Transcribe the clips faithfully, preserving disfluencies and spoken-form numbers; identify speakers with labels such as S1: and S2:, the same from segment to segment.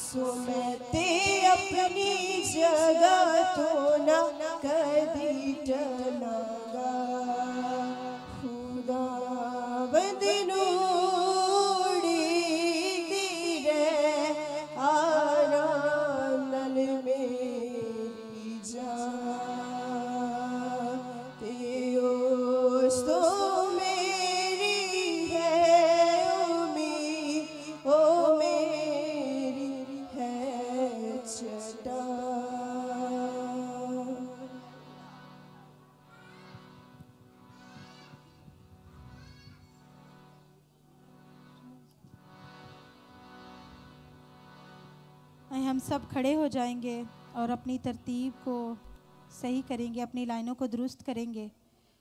S1: सो मैं ते अपनी जगह तो ना कदी टलागा खुदा बदनू
S2: हम सब खड़े हो जाएंगे और अपनी तरतीब को सही करेंगे, अपनी लाइनों को दुरुस्त करेंगे।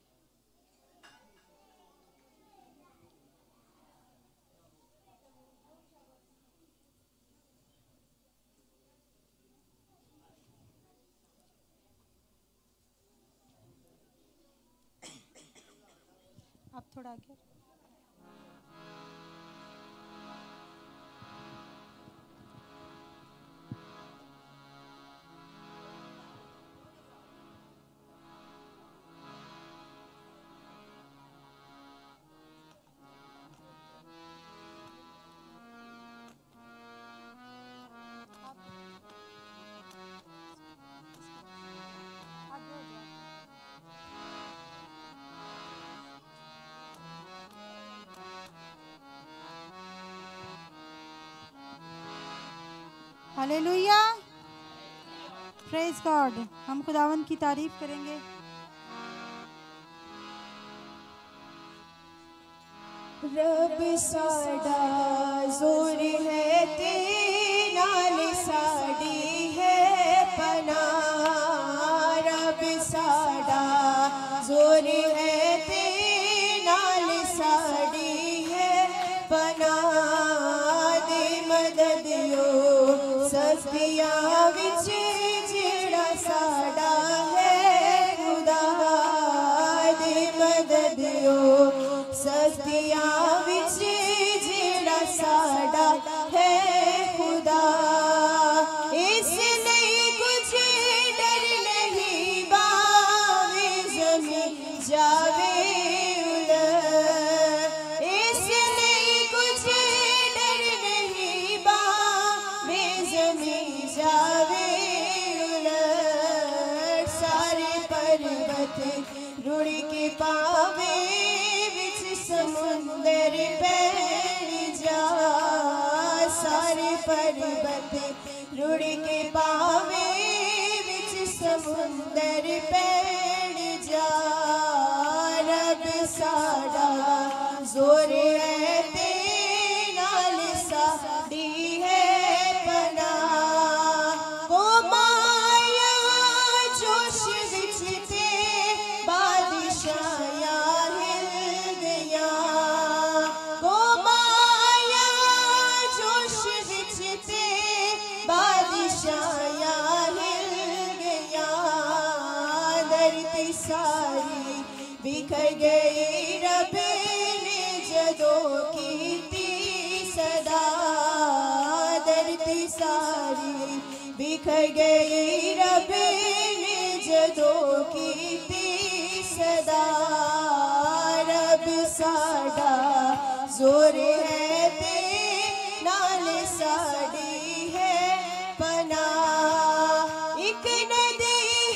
S2: आप थोड़ा आगे। Hallelujah, praise God. हम खुदावन की तारीफ करेंगे।
S1: रब साडा जोर है ते नाल साडी है पना, रब साडा जोर है ते नाल साडी है पना, दे मदद यो सस्तियां विच जेड़ा साडा है खुदा, दे मदद यो सस्तियां विच जेड़ा साडा है खुदा, इसलिए कुछ डर नहीं बावे जमीन जावे उलट, इसलिए कुछ डर नहीं बावे जमीन जावे उलट, सारे पर्वत रुड़ के पावे समुंदर पैर जा, सारे पर्वत रुड़ के पावे विच समुंदर पैर जा, रब साडा जोर है ते नाल साडी है पना, ओ माया जोश विच ते बादशाया सारी बिखर गई, रब ने जदों कीती सदा, धरती सारी बिखर गई, रब ने जदों कीती सदा, रब साडा जोर है ते नाल साडी है पना, एक नदी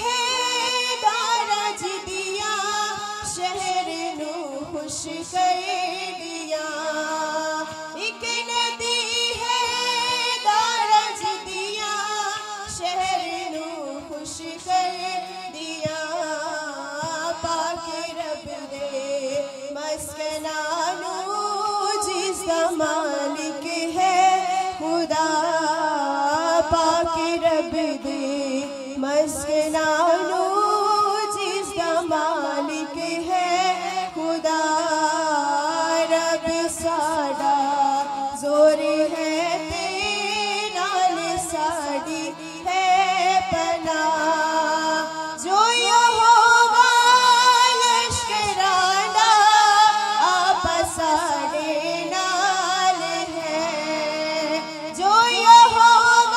S1: शहर नू खुश कर दिया, एक नदी है दारज दिया, शहर नू खुश कर दिया, पाक रब दे मस्कना नू जिसका मालिक है खुदा, पाक रब दे मस्कना नू जिसका मालिक है खुदा, रब साडा जोर है ते नाल साडी है पना, जो यहोवा लश्करां दा आप साडे नाल है, जो यहोवा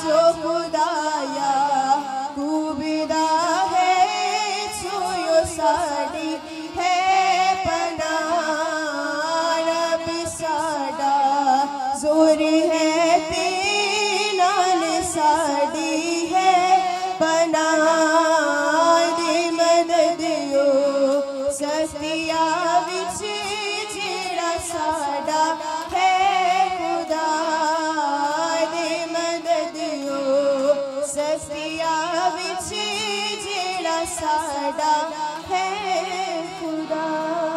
S1: जो खुदाया कुबिदा है सोयो साड़ी है पना रब साड़ा जोर है तेनाल साड़ी है पना दे मदद यो सस्तिया विच जेड़ा साड़ा है खुदा दे मदद यो सस्तिया विच जेड़ा साड़ा है खुदा।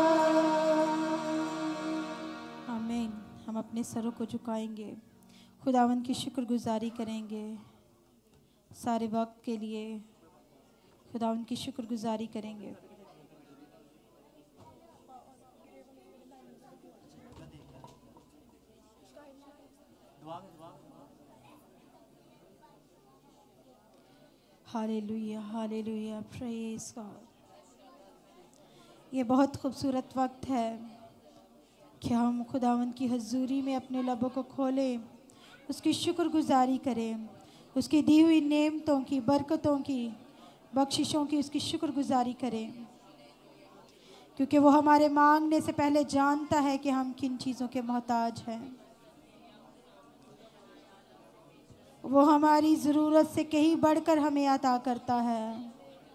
S2: आमीन। हम अपने सरों को झुकाएंगे, खुदावन की शुक्रगुजारी करेंगे सारे वक्त के लिए, खुदावन की शुक्रगुजारी करेंगे। Hallelujah hallelujah, praise God. ये बहुत खूबसूरत वक्त है कि हम खुदावन की हजूरी में अपने लबों को खोलें, उसकी शुक्रगुजारी करें, उसकी दी हुई नेमतों की, बरकतों की, बख्शिशों की उसकी शुक्रगुजारी करें, क्योंकि वो हमारे मांगने से पहले जानता है कि हम किन चीज़ों के मोहताज हैं। वो हमारी ज़रूरत से कहीं बढ़कर हमें अता करता है।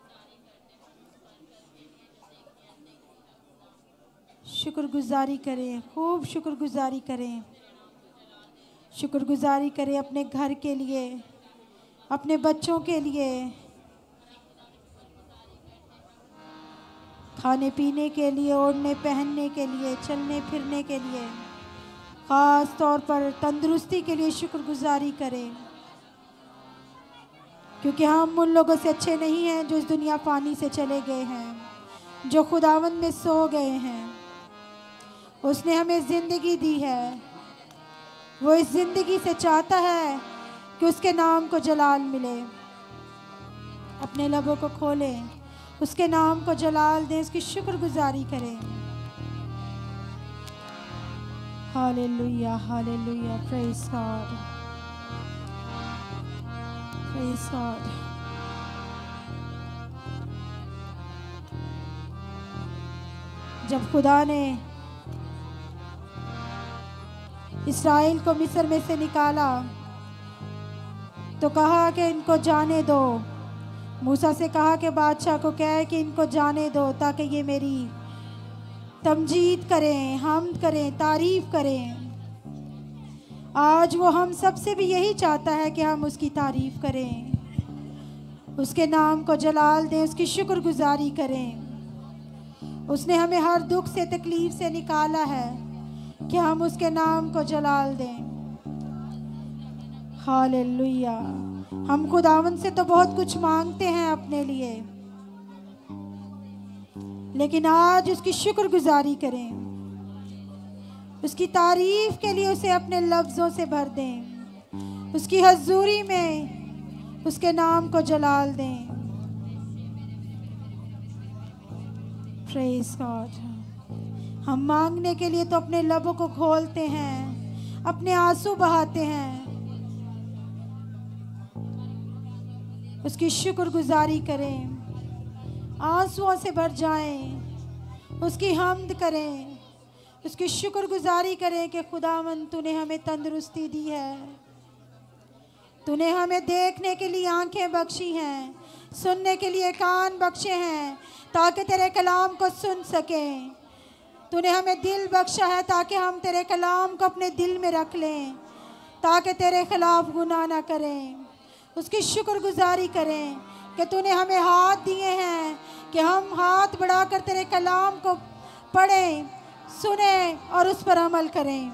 S2: शुक्रगुजारी करें, खूब शुक्रगुजारी करें, शुक्रगुजारी करें अपने घर के लिए, अपने बच्चों के लिए, खाने पीने के लिए, ओढ़ने पहनने के लिए, चलने फिरने के लिए, ख़ास तौर पर तंदुरुस्ती के लिए शुक्रगुजारी करें, क्योंकि हम उन लोगों से अच्छे नहीं हैं जो इस दुनिया फ़ानी से चले गए हैं, जो खुदावंद में सो गए हैं। उसने हमें ज़िंदगी दी है, वो इस ज़िंदगी से चाहता है कि उसके नाम को जलाल मिले। अपने लबों को खोलें, उसके नाम को जलाल दें, उसकी शुक्रगुजारी करें। Hallelujah hallelujah, praise God, praise God. जब खुदा ने इस्राएल को मिस्र में से निकाला तो कहा कि इनको जाने दो। मूसा से कहा कि बादशाह को कहे कि इनको जाने दो ताकि ये मेरी तमजीद करें, हमद करें, तारीफ़ करें। आज वो हम सब से भी यही चाहता है कि हम उसकी तारीफ़ करें, उसके नाम को जलाल दें, उसकी शुक्रगुजारी करें। उसने हमें हर दुख से, तकलीफ़ से निकाला है कि हम उसके नाम को जलाल दें। हालेलुया। हम खुदावन से तो बहुत कुछ मांगते हैं अपने लिए, लेकिन आज उसकी शुक्रगुजारी करें, उसकी तारीफ के लिए उसे अपने लफ्ज़ों से भर दें, उसकी हजूरी में उसके नाम को जलाल दें। Praise God. हम मांगने के लिए तो अपने लबों को खोलते हैं, अपने आंसू बहाते हैं, उसकी शुक्रगुजारी करें, आंसुओं से भर जाएं, उसकी हम्द करें, उसकी शुक्रगुजारी करें कि खुदावंद तूने हमें तंदुरुस्ती दी है, तूने हमें देखने के लिए आंखें बख्शी हैं, सुनने के लिए कान बख्शे हैं ताकि तेरे कलाम को सुन सकें। तूने हमें दिल बख्शा है ताकि हम तेरे कलाम को अपने दिल में रख लें, ताकि तेरे खिलाफ गुनाह ना करें। उसकी शुक्रगुजारी करें कि तूने हमें हाथ दिए हैं कि हम हाथ बढ़ाकर तेरे कलाम को पढ़ें, सुने और उस पर अमल करें।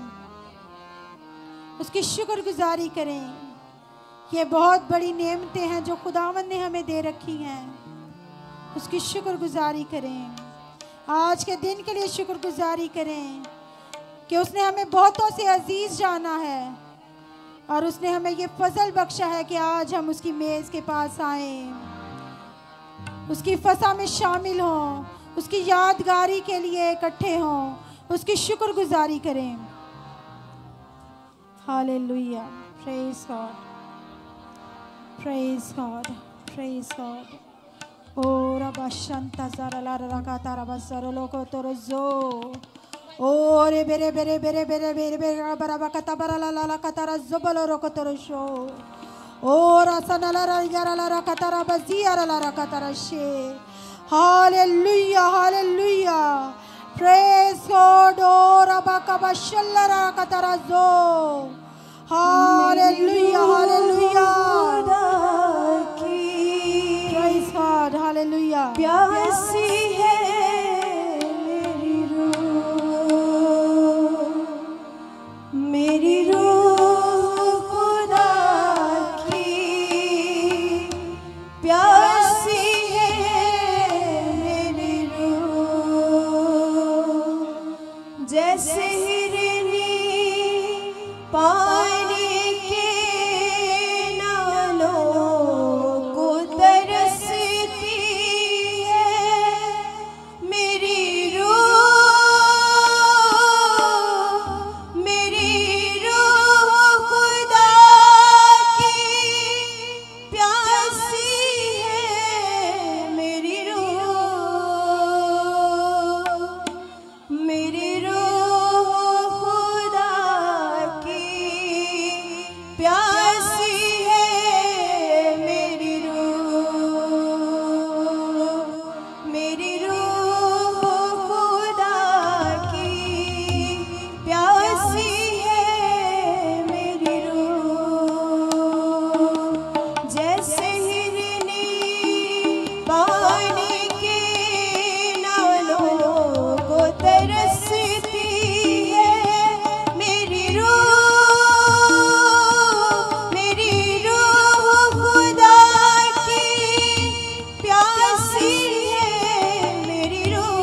S2: उसकी शुक्रगुजारी करें। ये बहुत बड़ी नेमतें हैं जो खुदावंद ने हमें दे रखी हैं, उसकी शुक्रगुजारी करें। आज के दिन के लिए शुक्रगुजारी करें कि उसने हमें बहुतों से अजीज जाना है और उसने हमें ये फजल बख्शा है कि आज हम उसकी मेज़ के पास आएं, उसकी फसा में शामिल हों, उसकी यादगारी के लिए इकट्ठे हों, उसकी शुक्रगुजारी करें। Hallelujah, praise God. Praise God. Praise God. Ora bashanta zara la rakata rabasaro loko torozo. Ore bere bere bere bere bere bere barabakata barala la katara zobalo roko torosho. Ora sanala la yara la rakata rabazia la rakata rashe. Hallelujah, hallelujah. Praise God. Ora bakabashalla rakata razo. Hallelujah, hallelujah. Praise God, hallelujah.
S1: प्यासी है मेरी रूह, मेरी रूह खुदा की प्यासी है मेरी रूह, जैसे हिरनी पानी के नालों को तरसती है मेरी रूह, मेरी रूह खुदा की प्यासी है मेरी रूह, मेरी रूह खुदा की प्यासी है मेरी रूह, मेरी रूह खुदा की प्यासी है मेरी रूह, जैसे हिरनी पानी के नालों को तरसती है मेरी रूह, मेरी रूह खुदा की प्यासी है मेरी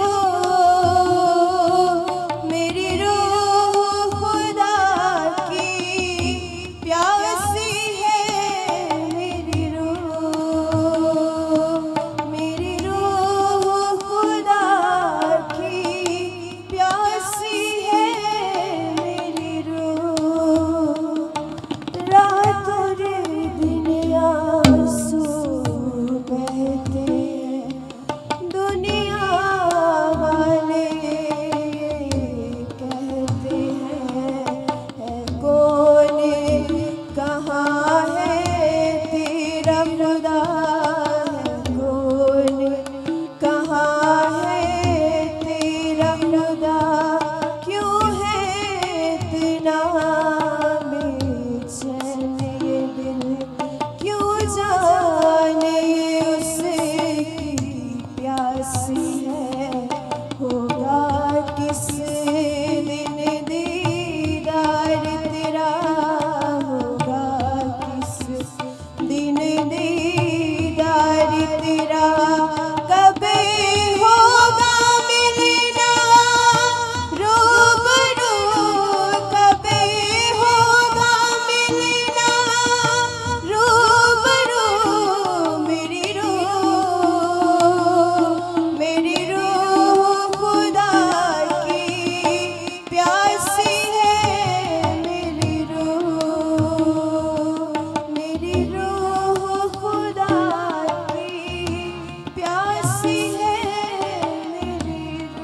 S1: रूह, मेरी रूह खुदा की प्यासी है मेरी रूह, मेरी रूह खुदा की प्यासी है मेरी रूह, रातों रे दिन आंसू बहते हैं, दुनिया वाले कहते हैं है कौन, कहाँ है तेरा खुदा, है कौन, कहाँ है तेरा खुदा, क्यों है इतना बेचैन ये दिल, क्यों जाने उसकी प्यासी है, होगा किस दिन दीदार तेरा, होगा किस दिन दीदार तेरा, कब होगा मिलना रूबरू, कब होगा मिलना रूबरू, मेरी रूह, मेरी रूह खुदा की प्यासी है मेरी रूह, मेरी रूह खुदा की प्यासी है मेरी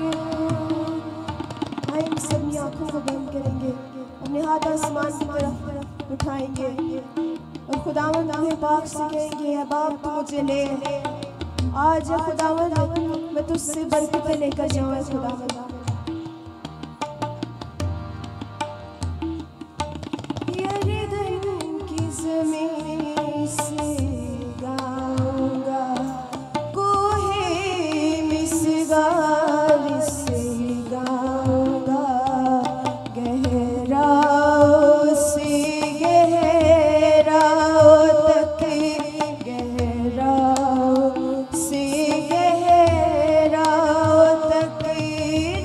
S1: रूह। आइए हम सभी आंखों को बंद करेंगे, अपने हाथ आसमान की तरफ उठाएंगे और खुदावंद हमें पाक से कहेंगे, है बाप तू मुझे ले, आज है खुदावंद मैं तुझसे बरकतें लेकर जाऊँ, है खुदावंद। यरदन की ज़मीं से गाऊंगा, कोहे मिस्गार से गाऊंगा, गहराओं से गहराओं तक, गहराओं से गहराओं तक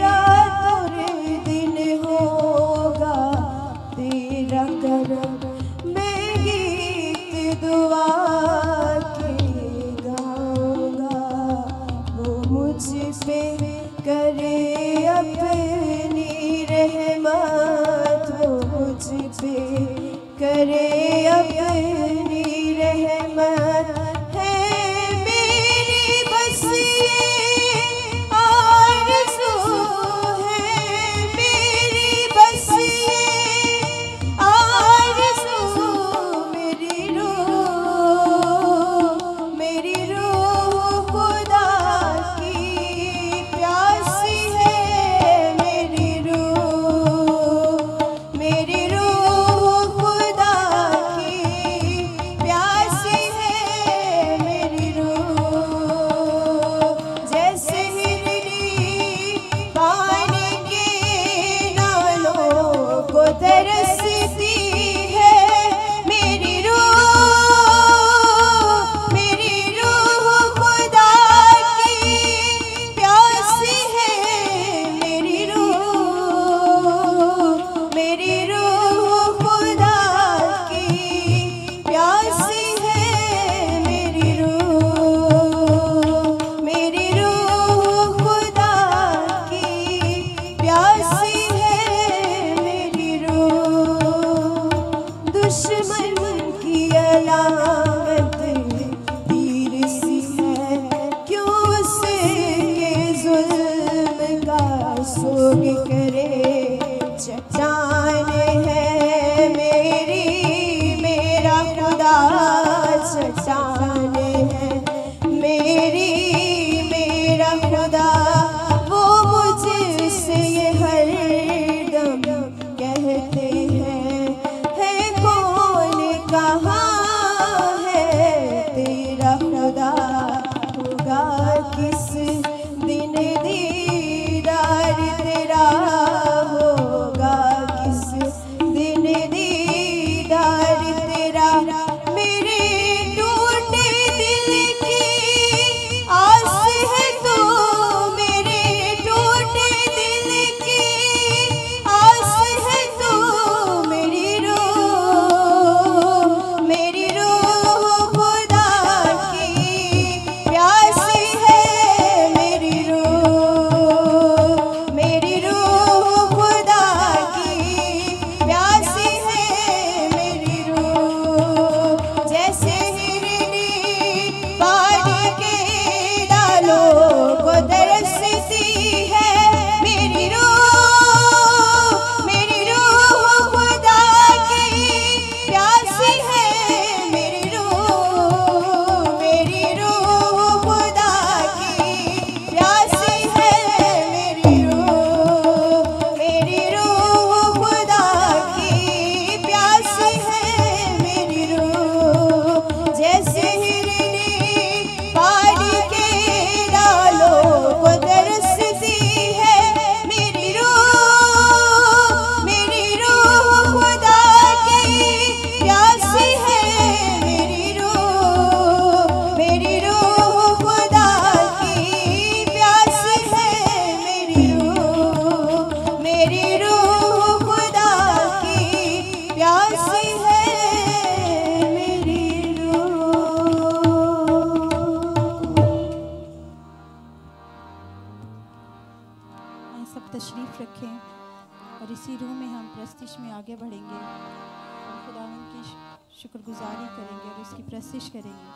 S2: इसी रूह में हम प्रस्तिश में आगे बढ़ेंगे और खुदावंद की शुक्रगुजारी करेंगे और उसकी प्रस्तिश करेंगे।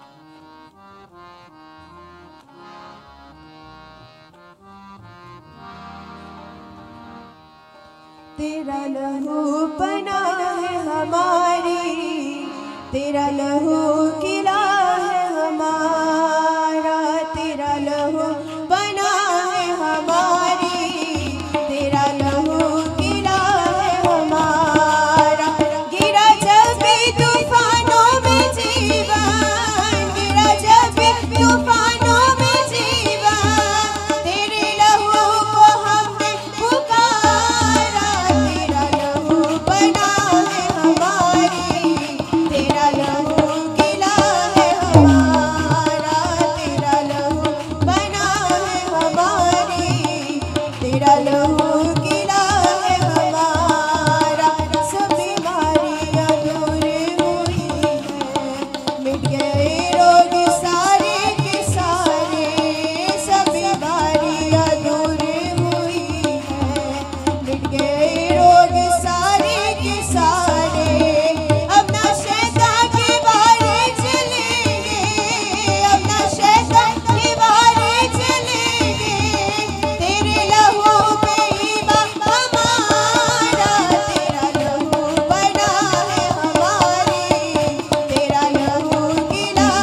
S1: तेरा लहू बना है हमारी, तेरा लहू किला है हमारा, तेरा लहू बना है हमारी, तेरा लहू किला है हमारा। गिरा जब भी तूफानों में जीवन, गिरा जब भी तूफानों में जीवन, तेरे लहू को हमने पुकारा। तेरा लहू बना है हमारी, तेरा लहू किला है हमारा, तेरा लहू बना है हमारी, तेरा लहू किला है हमारा। सब बीमारियां दूर हुई हैं, मिट गए रोग सारे के सारे, सब बीमारियां दूर हुई हैं, मिट गए रोग सारे के सारे। अब ना शैतान के बारे चलेंगे, अब ना शैतान के बारे चलेंगे, तेरे लहू पे ईमान हमारा। तेरा लहू बना है हमारी, तेरा लहू किला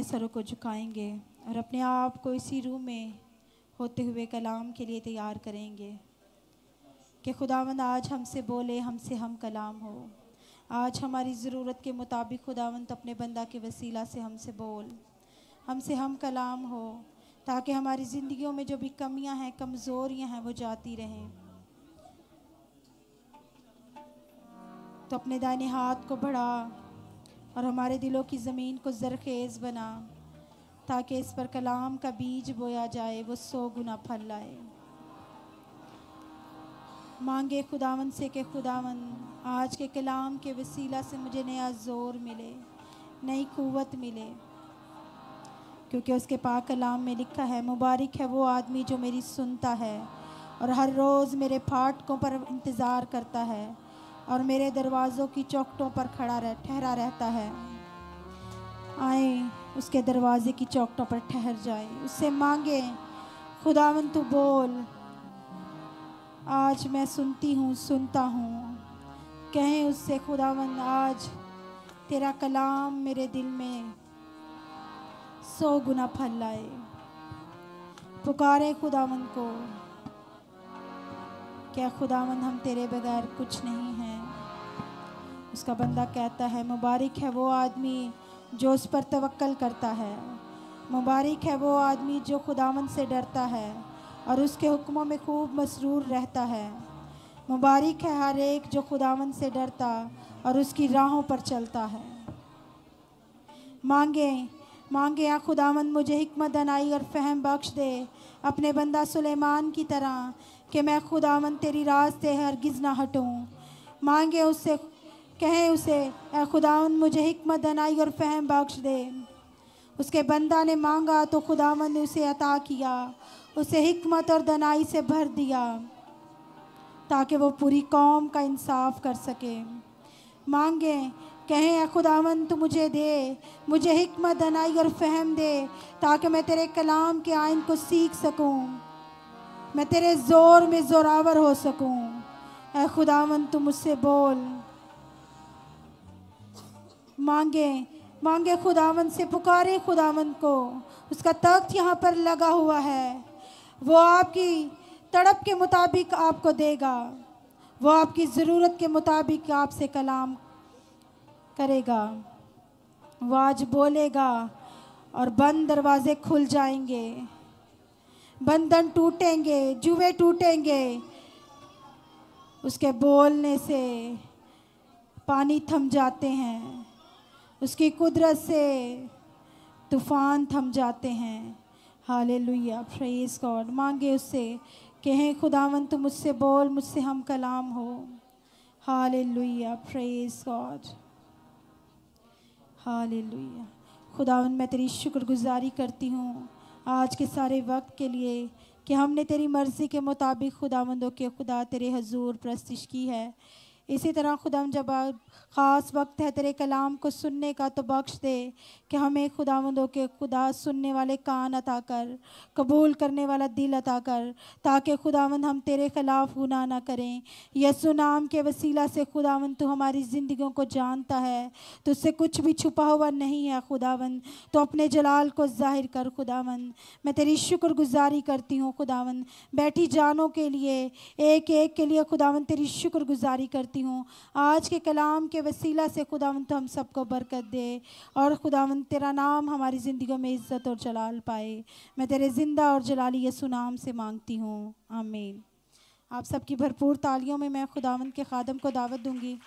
S2: सरों को झुकाएंगे और अपने आप को इसी रूम में होते हुए कलाम के लिए तैयार करेंगे कि खुदावंद आज हमसे बोले, हमसे हम कलाम हो। आज हमारी ज़रूरत के मुताबिक खुदावंद अपने बंदा के वसीला से हमसे बोल, हमसे हम कलाम हो, ताकि हमारी ज़िंदगियों में जो भी कमियां हैं, कमज़ोरियां हैं, वो जाती रहें। तो अपने दाहिने हाथ को बढ़ा और हमारे दिलों की ज़मीन को ज़रखेज़ बना, ताकि इस पर कलाम का बीज बोया जाए, वो सौ गुना फल लाए। मांगे खुदावन से कि खुदावन आज के कलाम के वसीला से मुझे नया ज़ोर मिले, नई क़ुव्वत मिले, क्योंकि उसके पाक कलाम में लिखा है, मुबारक है वो आदमी जो मेरी सुनता है और हर रोज़ मेरे फाटकों पर इंतज़ार करता है और मेरे दरवाज़ों की चौखटों पर खड़ा रह ठहरा रहता है। आए उसके दरवाज़े की चौखटों पर ठहर जाए, उससे मांगे, खुदावन तू बोल, आज मैं सुनती हूँ, सुनता हूँ। कहें उससे, खुदावन आज तेरा कलाम मेरे दिल में सौ गुना फल लाए। पुकारे खुदावन को, क्या खुदावन हम तेरे बगैर कुछ नहीं हैं। उसका बंदा कहता है, मुबारक है वो आदमी जो उस पर तवक्कल करता है, मुबारक है वो आदमी जो खुदावन से डरता है और उसके हुक्मों में खूब मसरूर रहता है। मुबारक है हर एक जो खुदावन से डरता और उसकी राहों पर चलता है। मांगे मांगे या खुदावन मुझे हिकमत दनाई और फहम बख्श दे, अपने बंदा सुलेमान की तरह, कि मैं खुदावन तेरी राह से हरगिज़ ना हटूँ। मांगे उससे, कहें उसे, ए खुदावन मुझे हिकमत दनाई और फहम बख्श दे। उसके बंदा ने मांगा तो खुदावन ने उसे अता किया, उसे हिकमत और दनाई से भर दिया, ताकि वो पूरी कौम का इंसाफ कर सके। मांगे, कहें ए खुदावन तू मुझे दे, मुझे हिकमत दनाई और फहम दे, ताकि मैं तेरे कलाम के आइन को सीख सकूं, मैं तेरे ज़ोर में ज़ोरावर हो सकूं। ए खुदावन तू मुझसे बोल। मांगे मांगे खुदावन से, पुकारे खुदावन को। उसका तख्त यहाँ पर लगा हुआ है, वो आपकी तड़प के मुताबिक आपको देगा, वो आपकी ज़रूरत के मुताबिक आपसे कलाम करेगा। वो आज बोलेगा और बंद दरवाजे खुल जाएंगे, बंधन टूटेंगे, जुए टूटेंगे। उसके बोलने से पानी थम जाते हैं, उसकी कुदरत से तूफ़ान थम जाते हैं। Hallelujah, praise God. मांगे उससे, कहें खुदावन तू मुझसे बोल, मुझसे हम कलाम हो। Hallelujah, praise God, hallelujah. खुदावन मैं तेरी शुक्रगुजारी करती हूँ आज के सारे वक्त के लिए, कि हमने तेरी मर्ज़ी के मुताबिक खुदावंदों के खुदा तेरे हजूर प्रस्तिश की है। इसी तरह खुदावन जब ख़ास वक्त है तेरे कलाम को सुनने का, तो बख्श दे कि हमें खुदावंदों के खुदा सुनने वाले कान अता कर, कबूल करने वाला दिल अता कर, ताकि खुदावंद हम तेरे ख़िलाफ़ गुनाह ना करें। यसु नाम के वसीला से खुदावंद तू हमारी ज़िंदगियों को जानता है, तुझसे कुछ भी छुपा हुआ नहीं है। खुदावंद तो अपने जलाल को ज़ाहिर कर। खुदावंद मैं तेरी शुक्रगुजारी करती हूँ खुदावंद, बैठी जानों के लिए, एक एक के लिए खुदावंद तेरी शुक्रगुजारी करती हूँ। आज के कलाम के वसीला से खुदावंद तो हम सबको बरकत दे और खुदावंद तेरा नाम हमारी ज़िंदगियों में इज़्ज़त और जलाल पाए। मैं तेरे ज़िंदा और जलाली यसु नाम से मांगती हूँ, आमीन। आप सबकी भरपूर तालियों में मैं खुदावंद के खादम को दावत दूंगी।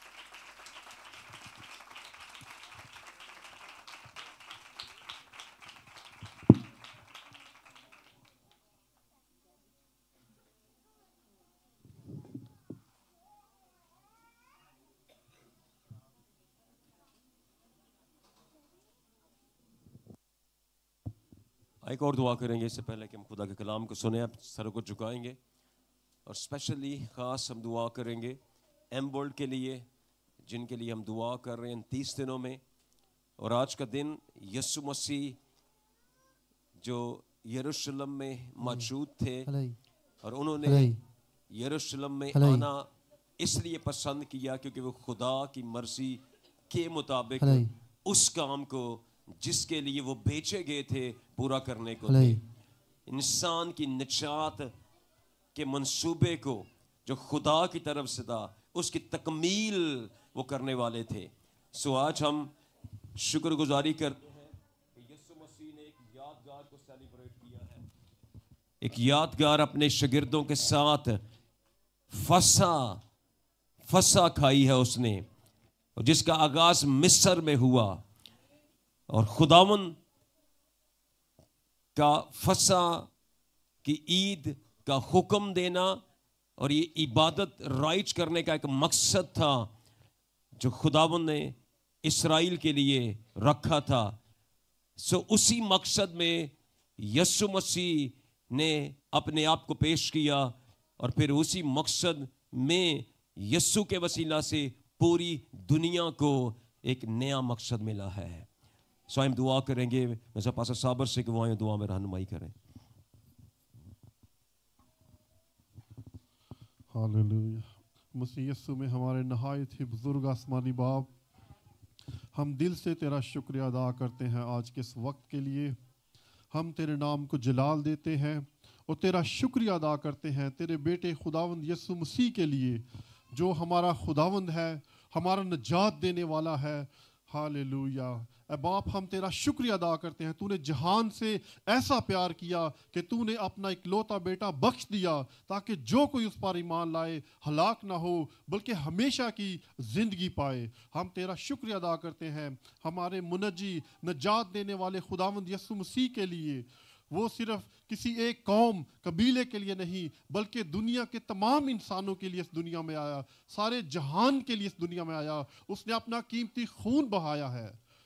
S3: एक और दुआ करेंगे इससे पहले कि हम खुदा के कलाम को सुने। आप सरों को झुकाएंगे और स्पेशली ख़ास हम दुआ करेंगे एम वर्ल्ड के लिए, जिनके लिए हम दुआ कर रहे हैं इन तीस दिनों में। और आज का दिन यीशु मसीह जो यरूशलेम में मौजूद थे और उन्होंने यरूशलेम में आना इसलिए पसंद किया क्योंकि वो खुदा की मर्जी के मुताबिक उस काम को जिसके लिए वो बेचे गए थे पूरा करने को थे।
S4: हालेलुया।
S3: इंसान की निजात के मंसूबे को जो खुदा की तरफ से था उसकी तकमील वो करने वाले थे। सो आज हम शुक्रगुजारी करते हैं कि यीशु मसीह ने एक यादगार को सेलिब्रेट किया है, एक यादगार अपने शागिर्दों के साथ फसा फसा खाई है उसने, और जिसका आगाज मिस्र में हुआ। और खुदावन का फसा की ईद का हुक्म देना और ये इबादत राइज करने का एक मकसद था जो खुदावन ने इस्राएल के लिए रखा था। सो उसी मकसद में यीशु मसीह ने अपने आप को पेश किया, और फिर उसी मकसद में यीशु के वसीला से पूरी दुनिया को एक नया मकसद मिला है। सो हम दुआ करेंगे, मैं सब पासा साबर से कि वो आए दुआ में रहनुमाई करें।
S5: हालेलुया। मसीह यीशु में हमारे नहायत ही बुजुर्ग आसमानी बाप, हम दिल से तेरा शुक्रिया अदा करते हैं आज के इस वक्त के लिए। हम तेरे नाम को जलाल देते हैं और तेरा शुक्रिया अदा करते हैं तेरे बेटे खुदावंद यीशु मसीह के लिए, जो हमारा खुदावंद है, हमारा निजात देने वाला है। हालेलुया। ऐ बाप, हम तेरा शुक्रिया अदा करते हैं, तूने जहान से ऐसा प्यार किया कि तूने अपना इकलौता बेटा बख्श दिया ताकि जो कोई उस पर ईमान लाए हलाक ना हो बल्कि हमेशा की ज़िंदगी पाए। हम तेरा शुक्रिया अदा करते हैं हमारे मुनज्जी निजात देने वाले खुदावंद यीशु मसीह के लिए। वो सिर्फ किसी एक कौम कबीले के लिए नहीं बल्कि दुनिया के तमाम इंसानों के लिए इस दुनिया में आया, सारे जहान के लिए इस दुनिया में आया। उसने अपना कीमती खून बहाया है।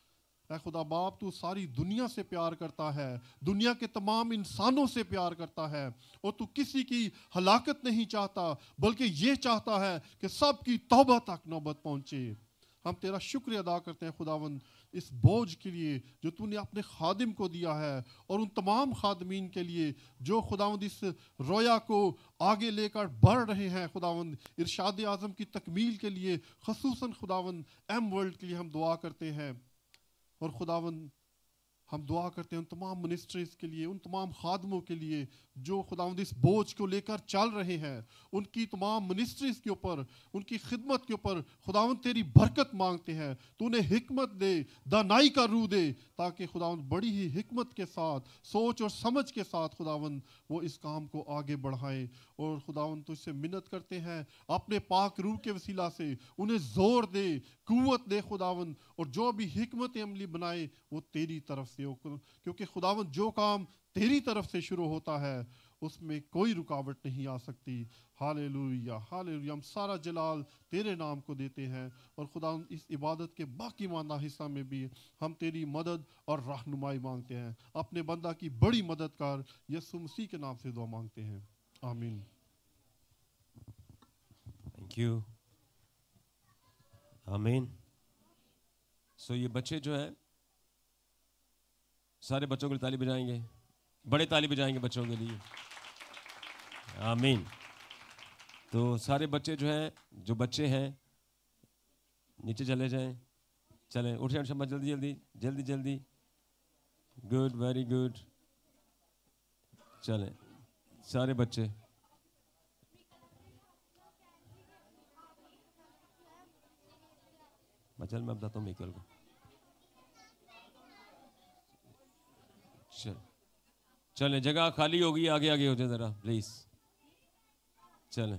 S5: ऐ खुदा बाप, तू सारी दुनिया से प्यार करता है, दुनिया के तमाम इंसानों से प्यार करता है, और तू किसी की हलाकत नहीं चाहता बल्कि ये चाहता है कि सबकी तौबा तक नौबत पहुंचे। हम तेरा शुक्रिया अदा करते हैं खुदावंद इस बोझ के लिए जो तूने अपने खादिम को दिया है, और उन तमाम खादमीन के लिए जो खुदावंद इस रोया को आगे लेकर बढ़ रहे हैं। खुदावंद इरशाद आज़म की तकमील के लिए खसूसन खुदावंद एम वर्ल्ड के लिए हम दुआ करते हैं। और खुदावंद हम दुआ करते हैं उन तमाम मिनिस्ट्रीज के लिए, उन तमाम खादमों के लिए जो खुदावंद इस बोझ को लेकर चल रहे हैं, उनकी तमाम मिनिस्ट्रीज के ऊपर, उनकी खिदमत के ऊपर खुदावंद तेरी बरकत मांगते हैं। तूने हिकमत दे, दानाई का रूह दे, ताकि खुदावंद बड़ी ही हिकमत के साथ, सोच और समझ के साथ खुदावंद वो इस काम को आगे बढ़ाएं। और खुदावंद तुझसे मिन्नत करते हैं अपने पाक रूह के वसीला से उन्हें जोर दे, कुव्वत दे खुदावंद, और जो भी हिकमत अमली बनाए वो तेरी तरफ से हो, क्योंकि खुदावंद जो काम तेरी तरफ से शुरू होता है उसमें कोई रुकावट नहीं आ सकती। Hallelujah, hallelujah. हम सारा जलाल तेरे नाम को देते हैं, और खुदावंद इस इबादत के बाकी मानदा हिस्सा में भी हम तेरी मदद और रहनुमाई मांगते हैं। अपने बंदा की बड़ी मदद कर, यीशु मसीह के नाम से दुआ मांगते हैं, आमीन।
S3: थैंक यू, आमीन। सो ये बच्चे जो है सारे बच्चों के लिए ताली बजाएंगे, बड़े ताली बजाएंगे बच्चों के लिए, आमीन। तो सारे बच्चे जो हैं, जो बच्चे हैं नीचे चले जाएं, चलें, उठ जाएं शम्मा, जल्दी जल्दी जल्दी जल्दी, गुड, वेरी गुड। चलें सारे बच्चे, चल मैं बताता हूँ मिकल को, चल चलें, जगह खाली होगी, आगे आगे हो जाए जरा प्लीज, चलें।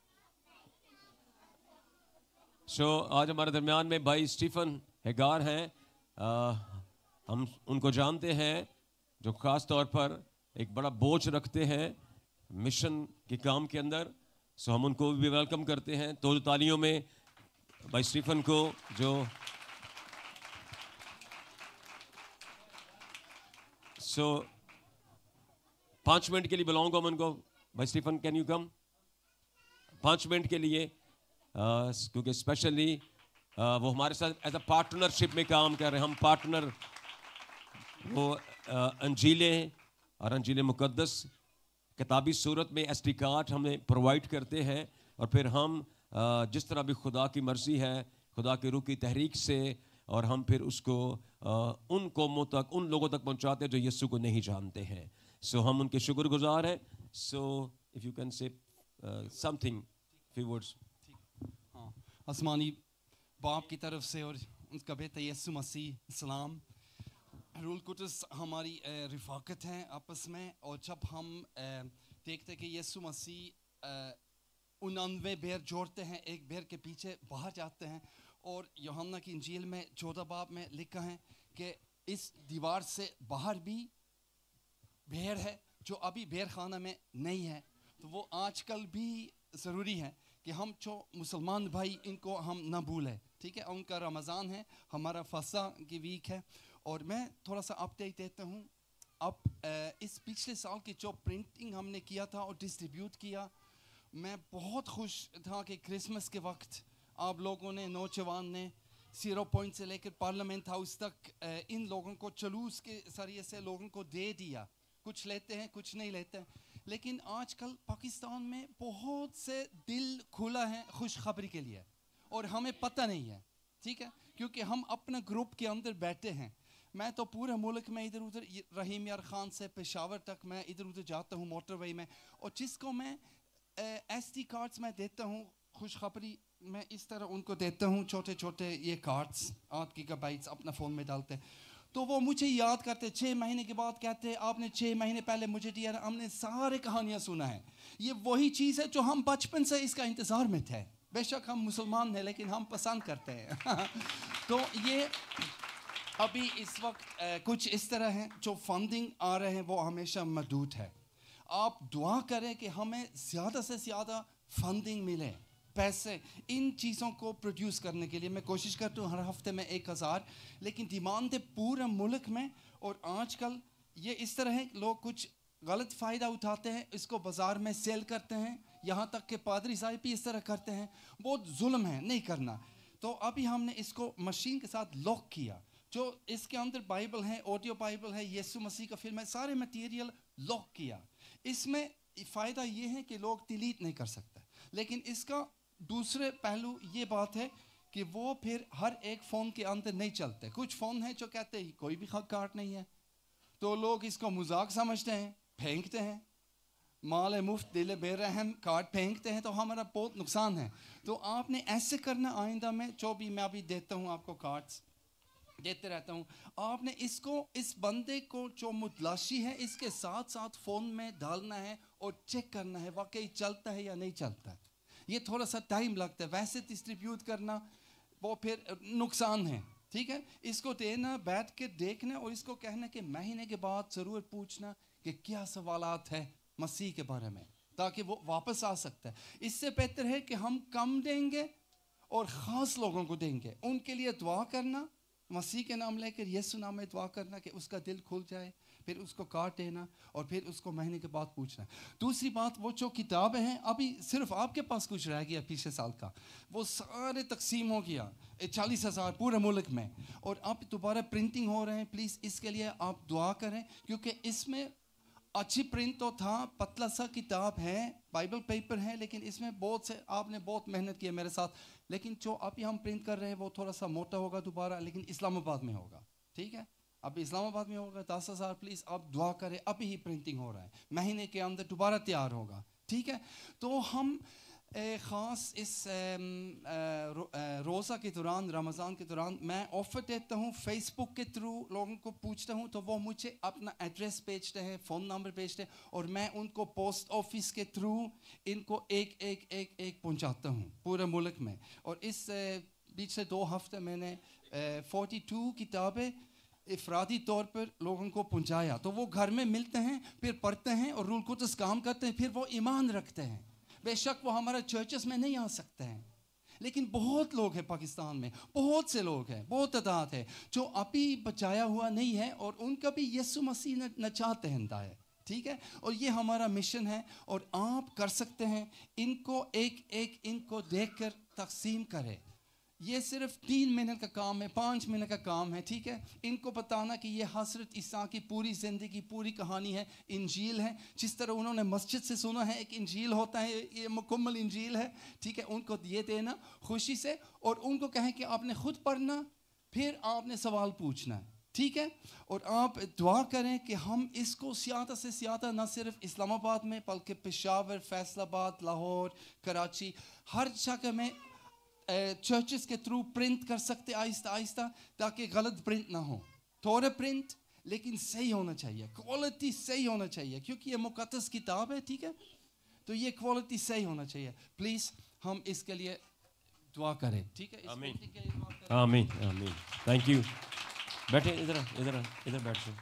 S3: सो आज हमारे दरमियान में भाई स्टीफन हेगार हैं, आ, हम उनको जानते हैं जो ख़ास तौर पर एक बड़ा बोझ रखते हैं मिशन के काम के अंदर। सो हम उनको भी वेलकम करते हैं तो तालियों में भाई स्टीफन को, जो सो so, पाँच मिनट के लिए बुलाऊंगा मैं उनको। भाई स्टीफन, कैन यू कम पाँच मिनट के लिए, uh, क्योंकि स्पेशली uh, वो हमारे साथ एज अ पार्टनरशिप में काम कर रहे हैं। हम पार्टनर वो uh, अंजीलें और अंजील मुकद्दस किताबी सूरत में एस डी कार्ड हमें प्रोवाइड करते हैं, और फिर हम uh, जिस तरह भी खुदा की मर्ज़ी है, खुदा के रूह की तहरीक से और हम फिर उसको uh, उन कौमों तक, उन लोगों तक पहुंचाते हैं जो यीशु को नहीं जानते हैं. सो so, हम उनके शुक्रगुजार हैं. So if you can say something, few words.
S4: हाँ, आसमानी बाप की तरफ से और उनका बेटा यीशु मसीह सलाम. रूल कुदस हमारी रिफाकत है आपस में, और जब हम देखते हैं कि यीशु मसीह उनानवे बेर जोड़ते हैं, एक बेर के पीछे बाहर जाते हैं, और यूहन्ना की इंजील में चौदह बाब में लिखा है कि इस दीवार से बाहर भी भेड़ है जो अभी भेड़ खाना में नहीं है. तो वो आजकल भी ज़रूरी है कि हम जो मुसलमान भाई इनको हम ना भूलें. ठीक है, उनका रमज़ान है, हमारा फसा की वीक है. और मैं थोड़ा सा अपडेट देता हूँ. अब इस पिछले साल की जो प्रिंटिंग हमने किया था और डिस्ट्रीब्यूट किया, मैं बहुत खुश था कि क्रिसमस के वक्त आप लोगों ने, नौजवान ने, ज़ीरो पॉइंट से लेकर पार्लियामेंट हाउस तक इन लोगों को जुलूस के ज़रिए से लोगों को दे दिया. कुछ लेते हैं, कुछ नहीं लेते हैं. लेकिन आजकल पाकिस्तान में बहुत से दिल खुला है खुशखबरी के लिए, और हमें पता नहीं है. ठीक है, क्योंकि हम अपने ग्रुप के अंदर बैठे हैं. मैं तो पूरे मुल्क में इधर उधर, रहीम यार खान से पेशावर तक मैं इधर उधर जाता हूँ मोटरवे में, और जिसको मैं एस डी कार्ड्स में देता हूँ खुशखबरी, मैं इस तरह उनको देता हूँ छोटे छोटे ये कार्ड्स, आठ गीगाबाइट्स अपना फ़ोन में डालते हैं. तो वो मुझे याद करते, छः महीने के बाद कहते आपने छः महीने पहले मुझे दिया, हमने सारे कहानियाँ सुना है. ये वही चीज़ है जो हम बचपन से इसका इंतज़ार में थे. बेशक हम मुसलमान हैं लेकिन हम पसंद करते हैं. तो ये अभी इस वक्त आ, कुछ इस तरह है, जो फंडिंग आ रहे हैं वो हमेशा महदूद है. आप दुआ करें कि हमें ज़्यादा से ज़्यादा फंडिंग मिले, पैसे इन चीज़ों को प्रोड्यूस करने के लिए. मैं कोशिश करता हूँ हर हफ्ते में एक हज़ार, लेकिन डिमांड है पूरे मुल्क में. और आजकल ये इस तरह है, लोग कुछ गलत फ़ायदा उठाते हैं, इसको बाज़ार में सेल करते हैं, यहाँ तक कि पादरी साहब भी इस तरह करते हैं. बहुत जुल्म है, नहीं करना. तो अभी हमने इसको मशीन के साथ लॉक किया. जो इसके अंदर बाइबल है, ऑडियो बाइबल है, यीशु मसीह का फिल्म है, सारे मटेरियल लॉक किया. इसमें फ़ायदा ये है कि लोग डिलीट नहीं कर सकते, लेकिन इसका दूसरे पहलू ये बात है कि वो फिर हर एक फ़ोन के अंदर नहीं चलते. कुछ फ़ोन हैं जो कहते हैं कोई भी कार्ड नहीं है, तो लोग इसको मजाक समझते हैं, फेंकते हैं. माल मुफ्त दिल बेरहम कार्ड फेंकते हैं, तो हमारा बहुत नुकसान है. तो आपने ऐसे करना आइंदा में, जो भी मैं अभी देता हूँ आपको कार्ड्स देते रहता हूँ, आपने इसको, इस बंदे को जो मुतलाशी है, इसके साथ साथ फ़ोन में डालना है और चेक करना है वाकई चलता है या नहीं चलता है. ये थोड़ा सा टाइम लगता है. वैसे डिस्ट्रीब्यूट करना वो फिर नुकसान है. ठीक है, इसको देना, बैठ के देखना, और इसको कहना कि महीने के बाद ज़रूर पूछना कि क्या सवालात है मसीह के बारे में, ताकि वो वापस आ सकता है. इससे बेहतर है कि हम कम देंगे और ख़ास लोगों को देंगे. उनके लिए दुआ करना, मसीह के नाम लेकर, यीशु नाम में दुआ करना कि उसका दिल खुल जाए, फिर उसको काट देना, और फिर उसको महीने के बाद पूछना. दूसरी बात, वो जो किताबें हैं, अभी सिर्फ आपके पास कुछ रह गया पिछले साल का, वो सारे तकसीम हो गया चालीस हज़ार पूरे मुल्क में, और अब दोबारा प्रिंटिंग हो रहे हैं. प्लीज़ इसके लिए आप दुआ करें, क्योंकि इसमें अच्छी प्रिंट तो था, पतला सा किताब है, बाइबल पेपर है, लेकिन इसमें बहुत से, आपने बहुत मेहनत की है मेरे साथ. लेकिन जो अभी हम प्रिंट कर रहे हैं वो थोड़ा सा मोटा होगा दोबारा, लेकिन इस्लामाबाद में होगा. ठीक है, अब इस्लामाबाद में होगा दस हज़ार. प्लीज़ आप दुआ करें, अभी ही प्रिंटिंग हो रहा है, महीने के अंदर दोबारा तैयार होगा. ठीक है, तो हम ख़ास इस रोज़ा के दौरान, रमज़ान के दौरान, मैं ऑफ़र देता हूँ फेसबुक के थ्रू. लोगों को पूछता हूँ तो वो मुझे अपना एड्रेस भेजते हैं, फ़ोन नंबर भेजते हैं, और मैं उनको पोस्ट ऑफिस के थ्रू इनको एक एक एक एक पहुँचाता हूँ पूरे मुल्क में. और इस पिछले दो हफ्ते मैंने फोर्टी टू किताबें इफरादी तौर पर लोगों को पहुँचाया. तो वो घर में मिलते हैं, फिर पढ़ते हैं, और रूल कुदस काम करते हैं, फिर वो ईमान रखते हैं. बेशक वो हमारे चर्चेस में नहीं आ सकते हैं, लेकिन बहुत लोग हैं पाकिस्तान में, बहुत से लोग हैं, बहुत तादाद है जो अभी बचाया हुआ नहीं है, और उनका भी यीशु मसीह न चाहते हैं है. ठीक है, और ये हमारा मिशन है, और आप कर सकते हैं. इनको एक एक इनको देखकर तकसीम करें. ये सिर्फ तीन मिनट का काम है, पाँच मिनट का काम है. ठीक है, इनको बताना कि ये हज़रत ईसा की पूरी ज़िंदगी, पूरी कहानी है, इंजील है. जिस तरह उन्होंने मस्जिद से सुना है एक इंजील होता है, ये मुकम्मल इंजील है. ठीक है, उनको ये देना खुशी से, और उनको कहें कि आपने खुद पढ़ना, फिर आपने सवाल पूछना है, ठीक है। और आप दुआ करें कि हम इसको ज़्यादा से ज़्यादा न सिर्फ इस्लामाबाद में बल्कि पेशावर, फैसलाबाद, लाहौर, कराची, हर जगह में चर्चेस के थ्रू प्रिंट कर सकते आहिस्ता आहिस्ता, ताकि गलत प्रिंट ना हो। थोड़ा प्रिंट लेकिन सही होना चाहिए, क्वालिटी सही होना चाहिए, क्योंकि ये मुकद्दस किताब है, ठीक है। तो ये क्वालिटी सही होना चाहिए। प्लीज़ हम इसके लिए दुआ करें, ठीक है।
S3: आमीन आमीन आमीन। Thank you. बैठे इधर इधर इधर बैठ जाओ।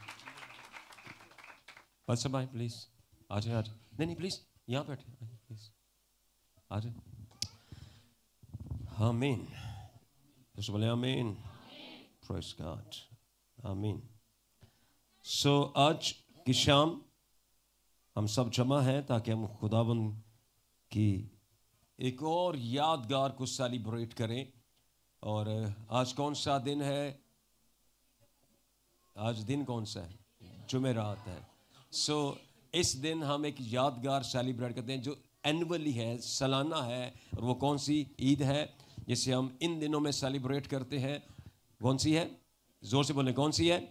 S3: बस भाई प्लीज आ जाए आ जाए। नहीं नहीं प्लीज यहाँ बैठे प्लीज आ जाए। आमीन। तो बोले आमीन। Praise God. आमीन। सो आज की शाम हम सब जमा हैं ताकि हम खुदावंद की एक और यादगार को सेलिब्रेट करें। और आज कौन सा दिन है? आज दिन कौन सा है? जुमेरात है। सो so, इस दिन हम एक यादगार सेलिब्रेट करते हैं जो एनुअली है, सालाना है। और वो कौन सी ईद है जिसे हम इन दिनों में सेलिब्रेट करते हैं? कौन सी है? जोर से बोलें, कौन सी है?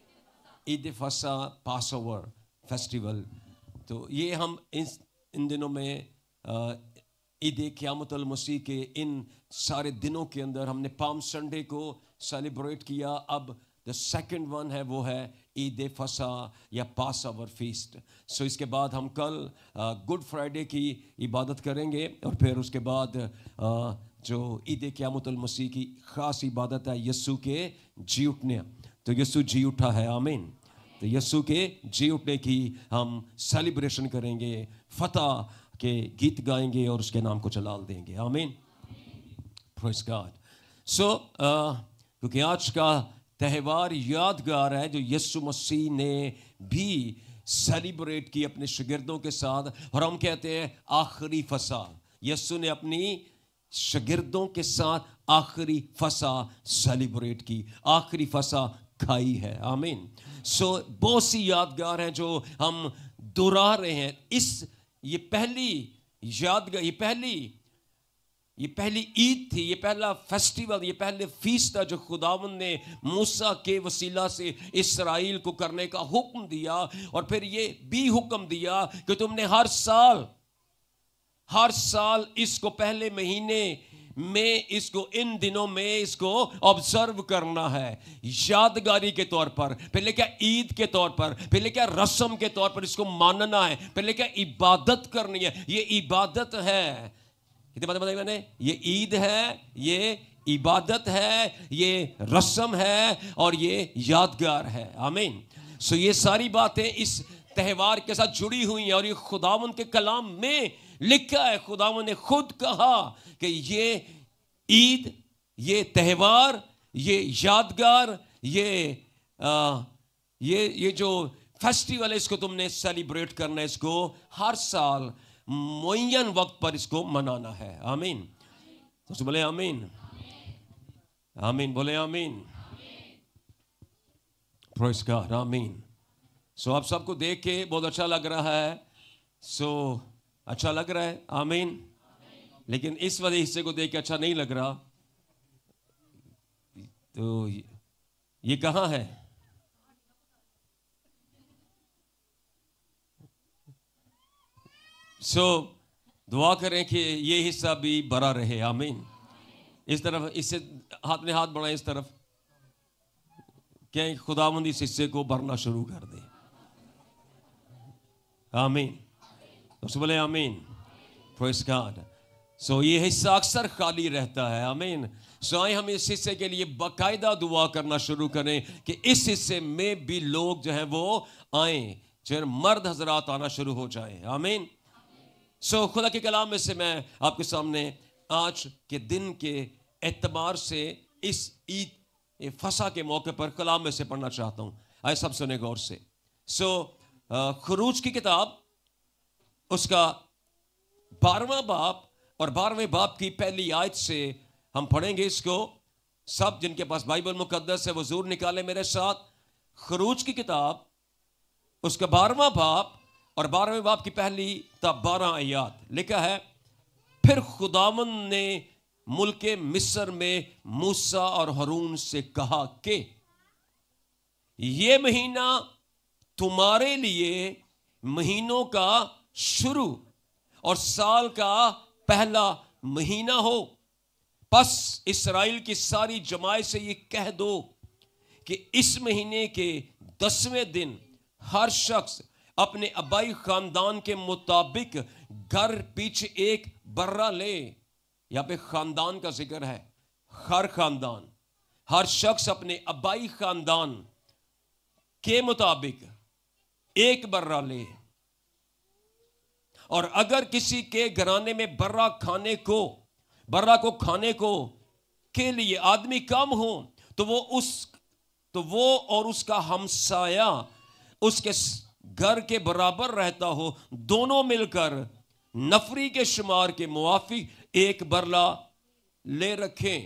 S3: ईद फसा पास ओवर फेस्टिवल। तो ये हम इस इन दिनों में ईद क़यामतुल मसीह के इन सारे दिनों के अंदर हमने पाम संडे को सेलिब्रेट किया। अब द सेकंड वन है वो है ईद फसा या पास ओवर फीस्ट। सो इसके बाद हम कल गुड फ्राइडे की इबादत करेंगे और फिर उसके बाद आ, जो ईद क़यामतुल मसीह की ख़ास इबादत है यस्सु के जी उठने। तो यस्सु जी उठा है, आमीन। तो यस्सु के जी उठने की हम सेलिब्रेशन करेंगे, फतह के गीत गाएंगे और उसके नाम को जलाल देंगे, आमीन। Praise God. सो क्योंकि आज का त्यौहार यादगार है जो यीशु मसीह ने भी सेलिब्रेट की अपने शागिर्दों के साथ, और हम कहते हैं आखिरी फसा। यीशु ने अपनी शागिर्दों के साथ आखिरी फसा सेलिब्रेट की, आखिरी फसा खाई है, आमीन। सो बहुत सी यादगार हैं जो हम दोहरा रहे हैं। इस ये पहली यादगार, ये पहली ये पहली ईद थी, ये पहला फेस्टिवल, ये पहले फीस्ट था जो खुदावंद ने मूसा के वसीला से इस्राएल को करने का हुक्म दिया। और फिर ये भी हुक्म दिया कि तुमने हर साल हर साल इसको पहले महीने में, इसको इन दिनों में इसको ऑब्जर्व करना है, यादगारी के तौर पर, पहले क्या ईद के तौर पर, पहले क्या रस्म के तौर पर इसको मानना है, पहले क्या इबादत करनी है। ये इबादत है, कितने बातें बताई मैंने? ये ईद है, ये इबादत है, ये रस्म है और ये यादगार है, आमीन। सो ये सारी बातें इस त्यौहार के साथ जुड़ी हुई हैं और ये खुदावंद के कलाम में लिखा है। खुदावंद ने खुद कहा कि ये ईद, ये त्यौहार, ये यादगार, ये आ, ये ये जो फेस्टिवल है इसको तुमने सेलिब्रेट करना है, इसको हर साल मुअय्यन वक्त पर इसको मनाना है, आमीन। तो बोले आमीन, आमीन, बोले आमीन। प्रेज़ गॉड, आमीन। सो आप सबको देख के बहुत अच्छा लग रहा है, सो अच्छा लग रहा है, आमीन। लेकिन इस वाले हिस्से को देख के अच्छा नहीं लग रहा, तो ये कहाँ है? सो so, दुआ करें कि ये हिस्सा भी बड़ा रहे, आमीन। इस तरफ, इससे हाथ में हाथ बढ़ाएं इस तरफ, क्या खुदावंद इस हिस्से को भरना शुरू कर दे, आमीन। तो बोले आमीन, प्रेज़ गॉड। सो ये हिस्सा अक्सर खाली रहता है, आमीन। सो आए हम इस हिस्से के लिए बाकायदा दुआ करना शुरू करें कि इस हिस्से में भी लोग जो हैं वो आए, जो मर्द हजरात आना शुरू हो जाए, आमीन। सो so, खुदा के कलाम में से मैं आपके सामने आज के दिन के एतबार से इस ईद फसा के मौके पर कलाम में से पढ़ना चाहता हूँ। आए सब सुने गौर से। सो so, खरूज की किताब उसका बारहवां बाब और बारहवें बाब की पहली आयत से हम पढ़ेंगे इसको। सब जिनके पास बाइबल मुकद्दस है वो जरूर निकाले मेरे साथ। खरूज की किताब उसका बारहवां बाब और बारहवें बाब की पहली तब बारह आयात लिखा है। फिर खुदावंद ने मुल्के मिस्र में मूसा और हारून से कहा कि ये महीना तुम्हारे लिए महीनों का शुरू और साल का पहला महीना हो। बस इस्राएल की सारी जमात से ये कह दो कि इस महीने के दसवें दिन हर शख्स अपने आबाई खानदान के मुताबिक घर पीछे एक बर्रा ले। यहां पे खानदान का जिक्र है, हर खानदान, हर शख्स अपने आबाई खानदान के मुताबिक एक बर्रा ले। और अगर किसी के घराने में बर्रा खाने को बर्रा को खाने को के लिए आदमी कम हो तो वो उस तो वो और उसका हमसाया उसके घर के बराबर रहता हो, दोनों मिलकर नफरी के शुमार के मुआफिक एक बर्रा ले रखें।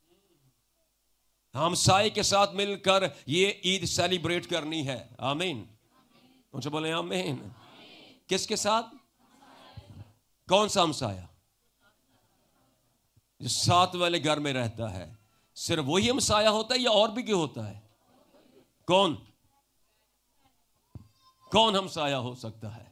S3: हमसाए के साथ मिलकर ये ईद सेलिब्रेट करनी है। आमीन, मुझे बोले आमीन। किसके साथ? कौन सा हमसाया? जो साथ वाले घर में रहता है। सिर्फ वही हमसाया होता है या और भी क्यों होता है? कौन कौन हमसाया हो सकता है?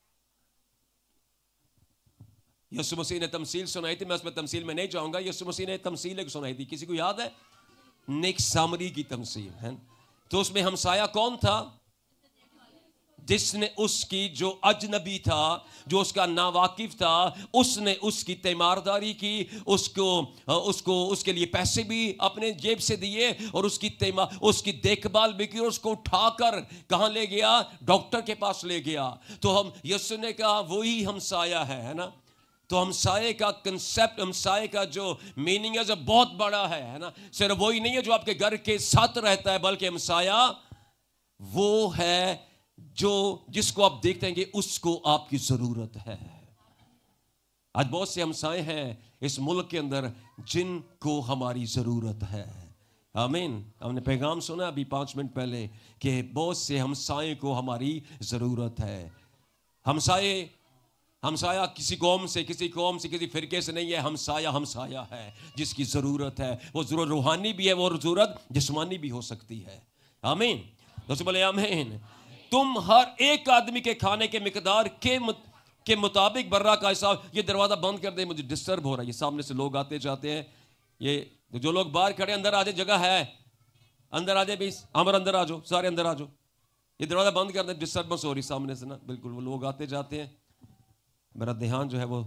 S3: यीशु मसीह ने तमसील सुनाई थी, मैं उसमें तमसील में नहीं जाऊंगा। यीशु मसीह ने तमसील एक सुनाई थी, किसी को याद है? नेक सामरी की तमसील है। तो उसमें हमसाया कौन था? जिसने उसकी, जो अजनबी था, जो उसका नावाकिफ था, उसने उसकी तीमारदारी की, उसको उसको उसके लिए पैसे भी अपने जेब से दिए और उसकी तेमा उसकी देखभाल भी की और उसको उठाकर कहां ले गया? डॉक्टर के पास ले गया। तो हम यीशु ने कहा वही हमसाया है, है ना। तो हमसाये का कंसेप्ट, हमसाये का जो मीनिंग है जो बहुत बड़ा है, है ना। सिर्फ वही नहीं है जो आपके घर के साथ रहता है, बल्कि हमसाया वो है जो जिसको आप देखते हैं कि उसको आपकी जरूरत है। आज बहुत से हमसाए हैं इस मुल्क के अंदर जिनको हमारी जरूरत है। आमीन। हमने पैगाम सुना अभी पांच मिनट पहले कि बहुत से हमसाए को हमारी जरूरत है। हमसाए हमसाया किसी कौम से, किसी कौम से, किसी फिरके से नहीं है। हमसाया हमसाया है जिसकी जरूरत है। वो जरूरत रूहानी भी है, वो जरूरत जिस्मानी भी हो सकती है। आमीन। तो बोले आमीन। तुम हर एक आदमी के खाने के मिकदार के मुत, के मुताबिक बर्रा का हिसाब। ये दरवाजा बंद कर दे, मुझे डिस्टर्ब हो रहा है। ये सामने से लोग आते जाते हैं। ये जो लोग बाहर खड़े, अंदर आ जाए, जगह है, अंदर आ जाए। भी अमर अंदर आ जाओ, सारे अंदर आ जाओ। ये दरवाजा बंद कर दे, डिस्टर्बेंस हो रही सामने से ना। बिल्कुल, वो लोग आते जाते हैं, मेरा ध्यान जो है वो।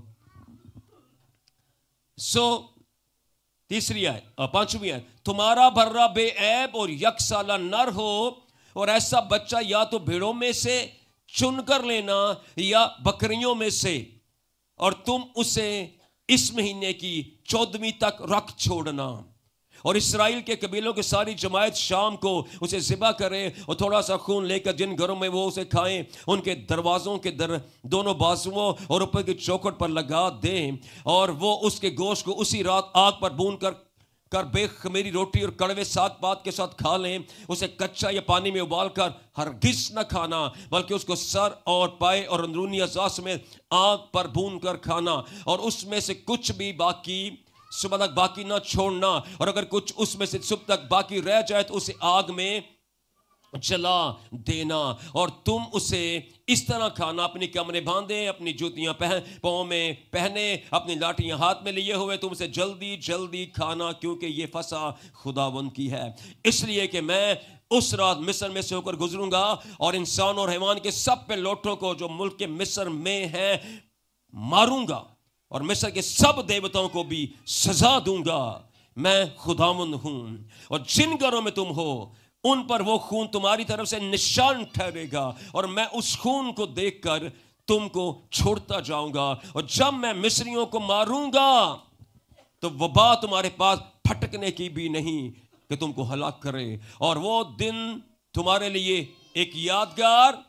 S3: सो तीसरी आयत, पांचवी आयत, तुम्हारा बर्रा बेऐब और यकसाला नर हो और ऐसा बच्चा या तो भेड़ों में से चुनकर लेना या बकरियों में से, और तुम उसे इस महीने की चौदहवीं तक रख छोड़ना। और इस्राएल के कबीलों की सारी जमात शाम को उसे ज़िबा करे और थोड़ा सा खून लेकर जिन घरों में वो उसे खाएं, उनके दरवाज़ों के दर दोनों बाजुओं और ऊपर की चौखट पर लगा दें। और वो उसके गोश्त को उसी रात आग पर भून कर कर बेखमीरी रोटी और कड़वे साग पात के साथ खा लें। उसे कच्चा या पानी में उबाल कर हरगिज न खाना, बल्कि उसको सर और पाए और अंदरूनी अज़ा में आग पर भून कर खाना। और उसमें से कुछ भी बाकी सुबह तक बाकी ना छोड़ना। और अगर कुछ उसमें से सुबह तक बाकी रह जाए तो उसे आग में जला देना। और तुम उसे इस तरह खाना, अपनी कमरे बांधे, अपनी जूतियां पहन पाँव में पहने, अपनी लाठियां हाथ में लिए हुए तुम उसे जल्दी जल्दी खाना, क्योंकि ये फसा खुदावंद की है। इसलिए कि मैं उस रात मिस्र में से होकर गुजरूंगा और इंसान और हैवान के सब पे लोटों को जो मुल्क के मिस्र में है मारूंगा, और मिस्र के सब देवताओं को भी सजा दूंगा। मैं खुदावंद हूं। और जिन घरों में तुम हो उन पर वो खून तुम्हारी तरफ से निशान ठहरेगा, और मैं उस खून को देखकर तुमको छोड़ता जाऊंगा। और जब मैं मिस्रियों को मारूंगा तो वबा तुम्हारे पास फटकने की भी नहीं कि तुमको हलाक करे। और वो दिन तुम्हारे लिए एक यादगार,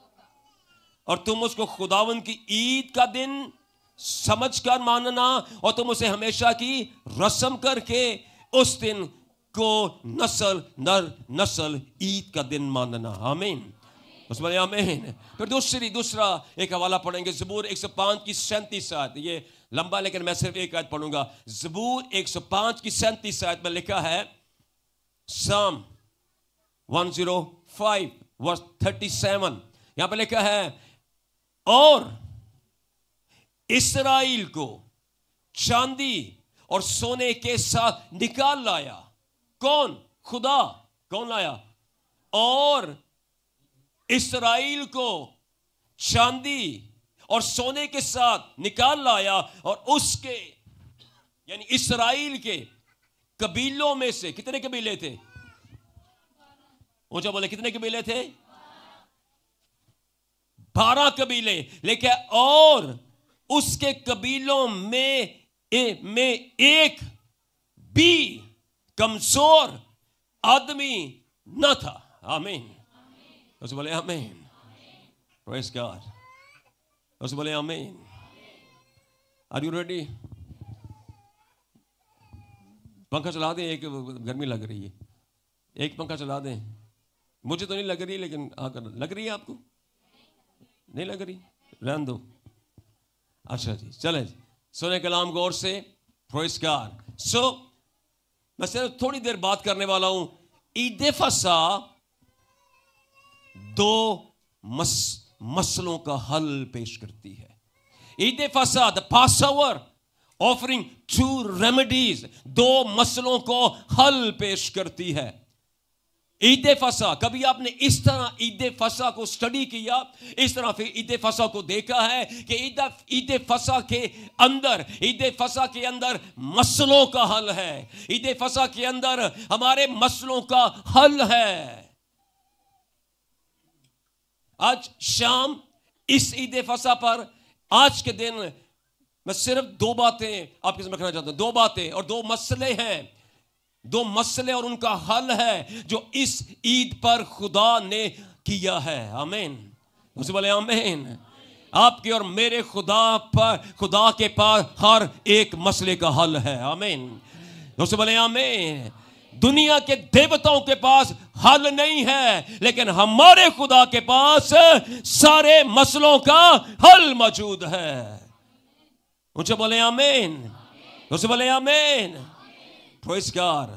S3: और तुम उसको खुदावंद की ईद का दिन समझकर मानना, और तुम उसे हमेशा की रस्म करके उस दिन को नस्ल नर नस्ल ईद का दिन मानना। आमीन। उसमें आमीन। फिर दूसरी दूसरा एक हवाला पढ़ेंगे, ज़बूर एक सौ पाँच की सैंतीस आयत। ये लंबा, लेकिन मैं सिर्फ एक आयत पढ़ूंगा। ज़बूर एक सौ पाँच की सैंतीस आयत में लिखा है, साम एक सौ पाँच वर्स सैंतीस, यहां पे लिखा है, और इस्राएल को चांदी और सोने के साथ निकाल लाया। कौन? खुदा। कौन लाया? और इस्राएल को चांदी और सोने के साथ निकाल लाया, और उसके यानी इस्राएल के कबीलों में से, कितने कबीले थे? ऊंचा बोले, कितने कबीले थे? बारह कबीले। लेकिन और उसके कबीलों में ए, में एक भी कमजोर आदमी न था। आमीन। उसे बोले आमीन। Praise God. उसे बोले आमीन। Are you ready? पंखा चला दें, एक गर्मी लग रही है, एक पंखा चला दें। मुझे तो नहीं लग रही, लेकिन आकर लग रही है आपको? नहीं लग रही? रहने दो। अच्छा जी, चले सुने कलाम गौर से। Praise God. सो मैं सिर्फ थोड़ी देर बात करने वाला हूं। ईद फसा दो मस, मसलों का हल पेश करती है। ईद फसा, the passover offering to remedies, दो मसलों को हल पेश करती है। ईद फसा, कभी आपने इस तरह ईद फसा को स्टडी किया, इस तरह फिर ईद फसा को देखा है कि ईद ईद फसा के अंदर ईद फसा के अंदर मसलों का हल है। ईद फसा के अंदर हमारे मसलों का हल है। आज शाम इस ईद फसा पर, आज के दिन मैं सिर्फ दो बातें आपके सामने रखना चाहता हूं। दो बातें और दो मसले हैं, दो मसले और उनका हल है जो इस ईद पर खुदा ने किया है। आमीन। उसे बोले आमीन। आपके और मेरे खुदा पर, खुदा के पास हर एक मसले का हल है। आमीन। उसे बोले आमीन। दुनिया के देवताओं के पास हल नहीं है, लेकिन हमारे खुदा के पास सारे मसलों का हल मौजूद है। उसे बोले आमीन। उसे बोले आमीन। Praise God.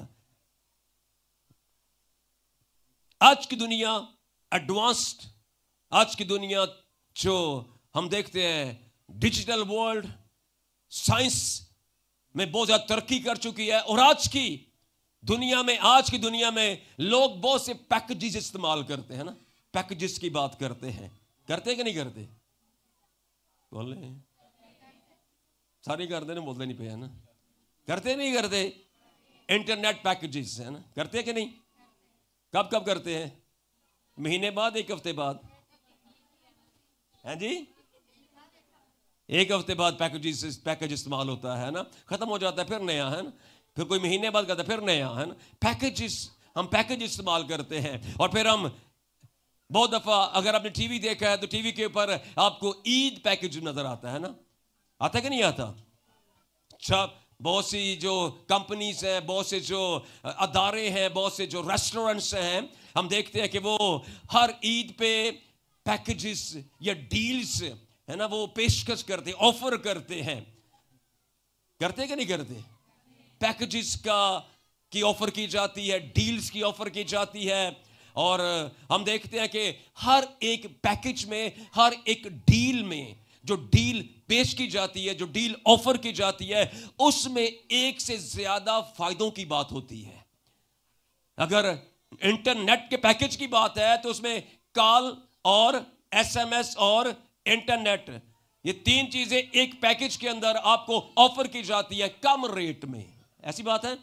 S3: आज की दुनिया एडवांस्ड, आज की दुनिया जो हम देखते हैं, डिजिटल वर्ल्ड, साइंस में बहुत ज्यादा तरक्की कर चुकी है। और आज की दुनिया में, आज की दुनिया में लोग बहुत से पैकेजेस इस्तेमाल करते हैं ना। पैकेजेस की बात करते हैं, करते हैं कि नहीं करते? बोल रहे हैं सारे करते ना, बोलते नहीं पे है ना। करते नहीं करते? इंटरनेट पैकेजेस है ना, करते हैं कि नहीं? कब कब करते हैं? महीने बाद, एक हफ्ते बाद? हैं जी, एक हफ्ते बाद पैकेजेस पैकेज इस्तेमाल होता है ना, खत्म हो जाता है, फिर नया है ना, फिर कोई महीने बाद करता है, फिर नया है ना। पैकेजेस, हम पैकेज इस्तेमाल करते हैं। और फिर हम बहुत दफा, अगर आपने टीवी देखा है तो टीवी के ऊपर आपको ईद पैकेज नजर आता है ना। आता कि नहीं आता? अच्छा, बहुत सी जो कंपनीज हैं, बहुत से जो अदारे हैं, बहुत से जो रेस्टोरेंट्स हैं, हम देखते हैं कि वो हर ईद पे पैकेजेस या डील्स है ना, वो पेशकश करते, ऑफर करते हैं। करते कि नहीं करते? पैकेजेस का की ऑफर की जाती है, डील्स की ऑफर की जाती है। और हम देखते हैं कि हर एक पैकेज में, हर एक डील में, जो डील पेश की जाती है, जो डील ऑफर की जाती है, उसमें एक से ज्यादा फायदों की बात होती है। अगर इंटरनेट के पैकेज की बात है तो उसमें कॉल और एसएमएस और इंटरनेट, ये तीन चीजें एक पैकेज के अंदर आपको ऑफर की जाती है कम रेट में। ऐसी बात है?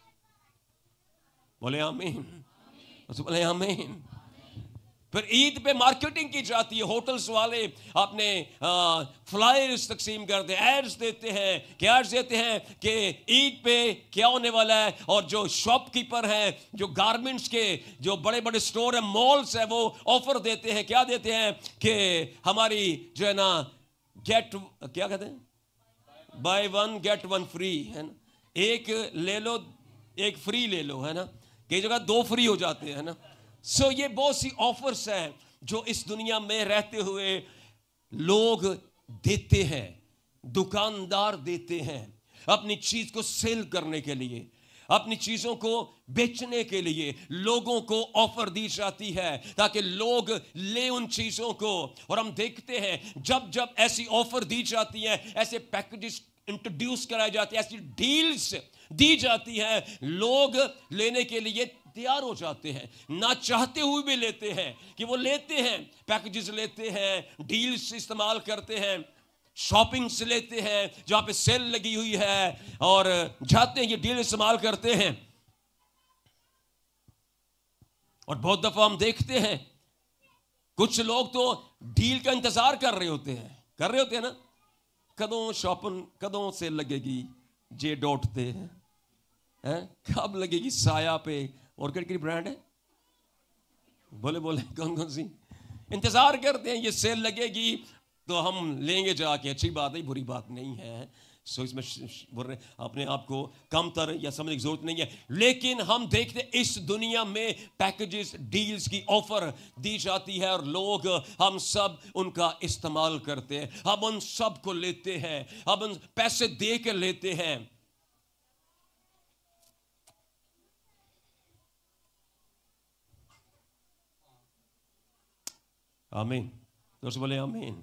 S3: बोले आमीन। बोले आमीन। फिर ईद पे मार्केटिंग की जाती है। होटल्स वाले अपने फ्लायर्स तकसीम करते हैं, एड्स देते हैं, क्या एड्स देते हैं कि ईद पे क्या होने वाला है। और जो शॉपकीपर हैं, जो गारमेंट्स के जो बड़े बड़े स्टोर हैं, मॉल्स हैं, वो ऑफर देते हैं, क्या देते हैं कि हमारी जो है ना, गेट, क्या कहते हैं, buy one get one free है ना, एक ले लो एक फ्री ले लो है ना, कई जगह दो फ्री हो जाते हैं ना। सो so, ये बहुत सी ऑफर्स हैं जो इस दुनिया में रहते हुए लोग देते हैं। दुकानदार देते हैं अपनी चीज को सेल करने के लिए, अपनी चीजों को बेचने के लिए लोगों को ऑफर दी जाती है ताकि लोग ले उन चीजों को। और हम देखते हैं जब जब ऐसी ऑफर दी जाती है, ऐसे पैकेजेस इंट्रोड्यूस कराए जाते हैं, ऐसी डील्स दी जाती है, लोग लेने के लिए तैयार हो जाते हैं, ना चाहते हुए भी लेते हैं कि वो लेते हैं, पैकेजेस लेते हैं, डील्स इस्तेमाल करते हैं, शॉपिंग से लेते हैं जहां पे सेल लगी हुई है और जाते हैं, ये डील इस्तेमाल करते हैं। और बहुत दफा हम देखते हैं कुछ लोग तो डील का इंतजार कर रहे होते हैं कर रहे होते हैं ना, कदों शॉपिंग कदों सेल लगेगी, जे डॉट ते हैं, कब लगेगी साया पे, और कड़ी ब्रांड है, बोले बोले कौन कौन सी, इंतजार करते हैं ये सेल लगेगी तो हम लेंगे जाके। अच्छी बात है, बुरी बात नहीं है, सो इसमें बोल रहे अपने आप को कमतर या समझने की जरूरत नहीं है। लेकिन हम देखते हैं इस दुनिया में पैकेजेस डील्स की ऑफर दी जाती है और लोग हम सब उनका इस्तेमाल करते हैं, हम उन सब को लेते हैं, हम उन पैसे दे के लेते हैं। आमीन, दोस्तों बोले आमीन।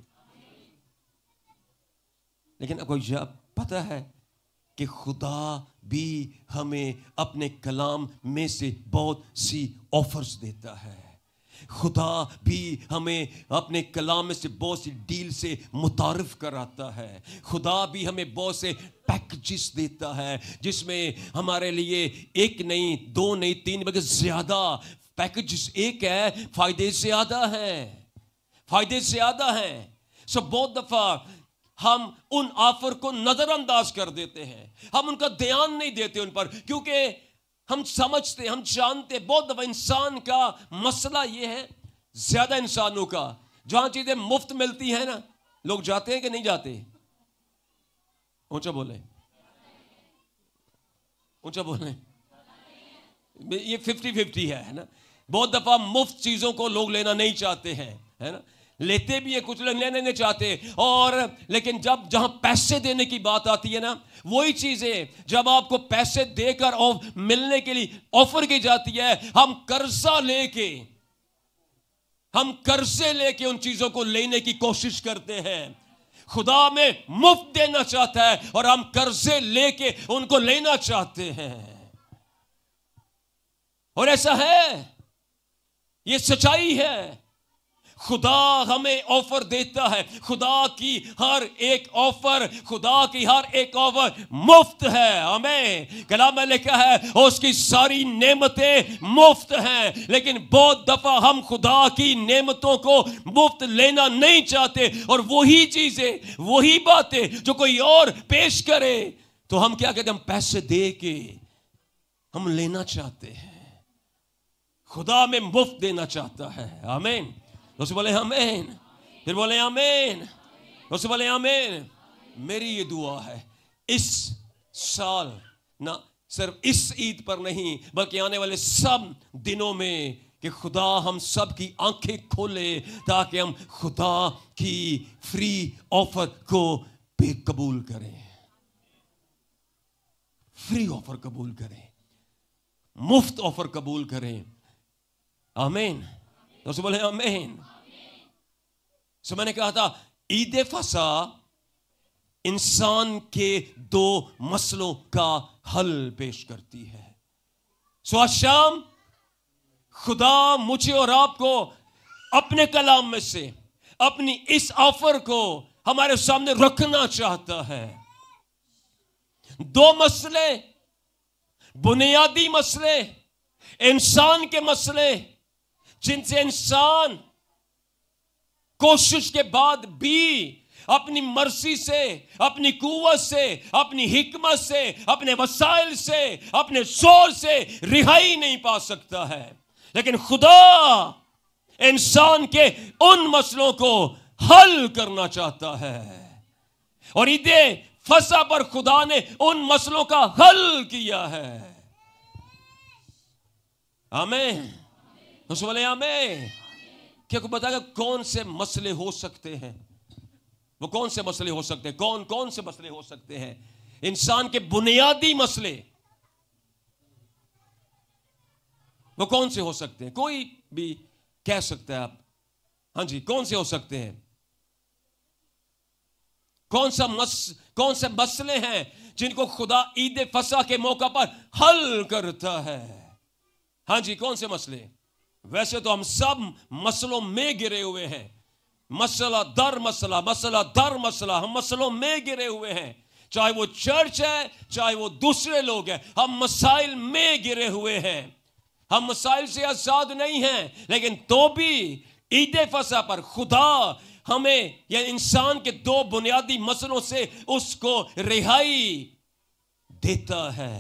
S3: लेकिन आपको यह पता है कि खुदा भी हमें अपने कलाम में से बहुत सी ऑफर्स देता है, खुदा भी हमें अपने कलाम में से बहुत सी डील से मुतारिफ कराता है, खुदा भी हमें बहुत से पैकेजेस देता है जिसमें हमारे लिए एक नहीं, दो नहीं, तीन बल्कि ज्यादा पैकेजेस, एक है फायदे से ज्यादा है, फायदे से ज्यादा है। सो बहुत दफा हम उन ऑफर को नजरअंदाज कर देते हैं, हम उनका ध्यान नहीं देते उन पर, क्योंकि हम समझते, हम जानते, बहुत दफा इंसान का मसला यह है, ज्यादा इंसानों का, जहां चीजें मुफ्त मिलती है ना, लोग जाते हैं कि नहीं जाते? ऊंचा बोले, ऊंचा बोले। ये फिफ्टी फिफ्टी है, है ना। बहुत दफा मुफ्त चीजों को लोग लेना नहीं चाहते हैं, है ना, लेते भी है, कुछ लोग लेने नहीं चाहते। और लेकिन जब जहां पैसे देने की बात आती है ना, वही चीजें जब आपको पैसे देकर और मिलने के लिए ऑफर की जाती है, हम कर्जा लेके हम कर्जे लेके उन चीजों को लेने की कोशिश करते हैं। खुदा में मुफ्त देना चाहता है और हम कर्जे लेके उनको लेना चाहते हैं। और ऐसा है, ये सच्चाई है। खुदा हमें ऑफर देता है, खुदा की हर एक ऑफर, खुदा की हर एक ऑफर मुफ्त है। हमें कलाम में लिखा है उसकी सारी नेमतें मुफ्त हैं, लेकिन बहुत दफा हम खुदा की नेमतों को मुफ्त लेना नहीं चाहते, और वही चीजें, वही बातें जो कोई और पेश करे तो हम क्या कहते हैं, हम पैसे दे के हम लेना चाहते हैं। खुदा में मुफ्त देना चाहता है। आमीन, दोस्तों बोले आमीन, फिर बोले आमीन, दोस्तों बोले आमीन। मेरी ये दुआ है इस साल, ना सिर्फ इस ईद पर नहीं बल्कि आने वाले सब दिनों में, कि खुदा हम सब की आंखें खोले ताकि हम खुदा की फ्री ऑफर को भी कबूल करें, फ्री ऑफर कबूल करें, मुफ्त ऑफर कबूल करें। आमीन, दोस्तों बोले आमीन। सो मैंने कहा था ईद फसा इंसान के दो मसलों का हल पेश करती है। सो आज शाम खुदा मुझे और आपको अपने कलाम में से अपनी इस ऑफर को हमारे सामने रखना चाहता है। दो मसले, बुनियादी मसले, इंसान के मसले, जिनसे इंसान कोशिश के बाद भी अपनी मर्जी से, अपनी कुव्वत से, अपनी हिकमत से, अपने वसाइल से, अपने जोर से रिहाई नहीं पा सकता है। लेकिन खुदा इंसान के उन मसलों को हल करना चाहता है, और ईदे फसा पर खुदा ने उन मसलों का हल किया है। आमीन, बोले आमीन। क्या को बताएगा कौन से मसले हो सकते हैं? वो कौन से मसले हो सकते हैं? कौन कौन से मसले हो सकते हैं? इंसान के बुनियादी मसले वो कौन से हो सकते हैं? कोई भी कह सकता है आप, हाँ जी, कौन से हो सकते हैं? कौन सा मस कौन से मसले हैं जिनको खुदा ईद फसा के मौका पर हल करता है? हाँ जी, कौन से मसले? वैसे तो हम सब मसलों में गिरे हुए हैं, मसला दर मसला मसला दर मसला, हम मसलों में गिरे हुए हैं। चाहे वो चर्च है, चाहे वो दूसरे लोग हैं, हम मसाइल में गिरे हुए हैं। हम मसाइल से आजाद नहीं हैं, लेकिन तो भी ईद फसा पर खुदा हमें या इंसान के दो बुनियादी मसलों से उसको रिहाई देता है।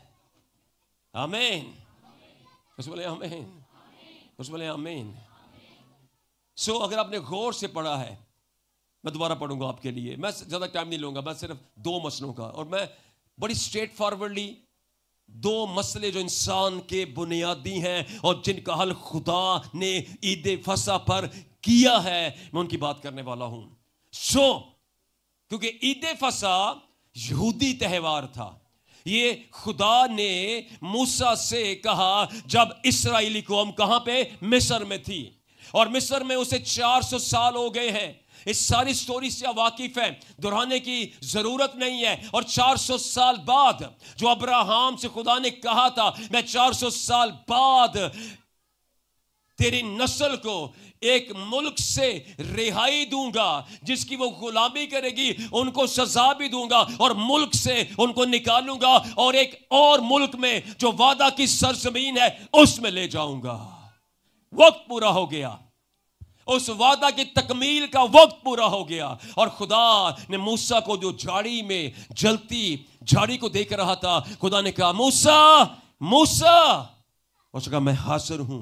S3: आमीन। उस बोले आमीन, उस बोले आमीन। सो अगर आपने गौर से पढ़ा है, मैं दोबारा पढ़ूंगा आपके लिए, मैं ज्यादा टाइम नहीं लूंगा, मैं सिर्फ दो मसलों का, और मैं बड़ी स्ट्रेट फॉरवर्डली दो मसले जो इंसान के बुनियादी हैं और जिनका हल खुदा ने ईद फसा पर किया है, मैं उनकी बात करने वाला हूं। सो क्योंकि ईद फसा यहूदी त्यौहार था, ये खुदा ने मूसा से कहा जब इस्राएली कौम कहां पे? मिस्र में थी, और मिस्र में उसे चार सौ साल हो गए हैं। इस सारी स्टोरी से वाकिफ है, दोहराने की जरूरत नहीं है। और चार सौ साल बाद जो अब्राहम से खुदा ने कहा था, मैं चार सौ साल बाद तेरी नस्ल को एक मुल्क से रिहाई दूंगा जिसकी वो गुलामी करेगी, उनको सजा भी दूंगा और मुल्क से उनको निकालूंगा और एक और मुल्क में जो वादा की सरजमीन है उसमें ले जाऊंगा। वक्त पूरा हो गया, उस वादा की तकमील का वक्त पूरा हो गया, और खुदा ने मूसा को जो झाड़ी में जलती झाड़ी को देख रहा था, खुदा ने कहा मूसा मूसा, उसने कहा मैं हाजिर हूं,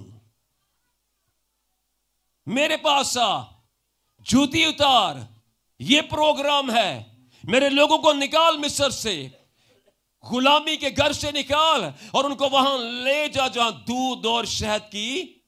S3: मेरे पास आ, जूती उतार, ये प्रोग्राम है, मेरे लोगों को निकाल मिस्र से, गुलामी के घर से निकाल और उनको वहां ले जा जहां दूध और शहद की।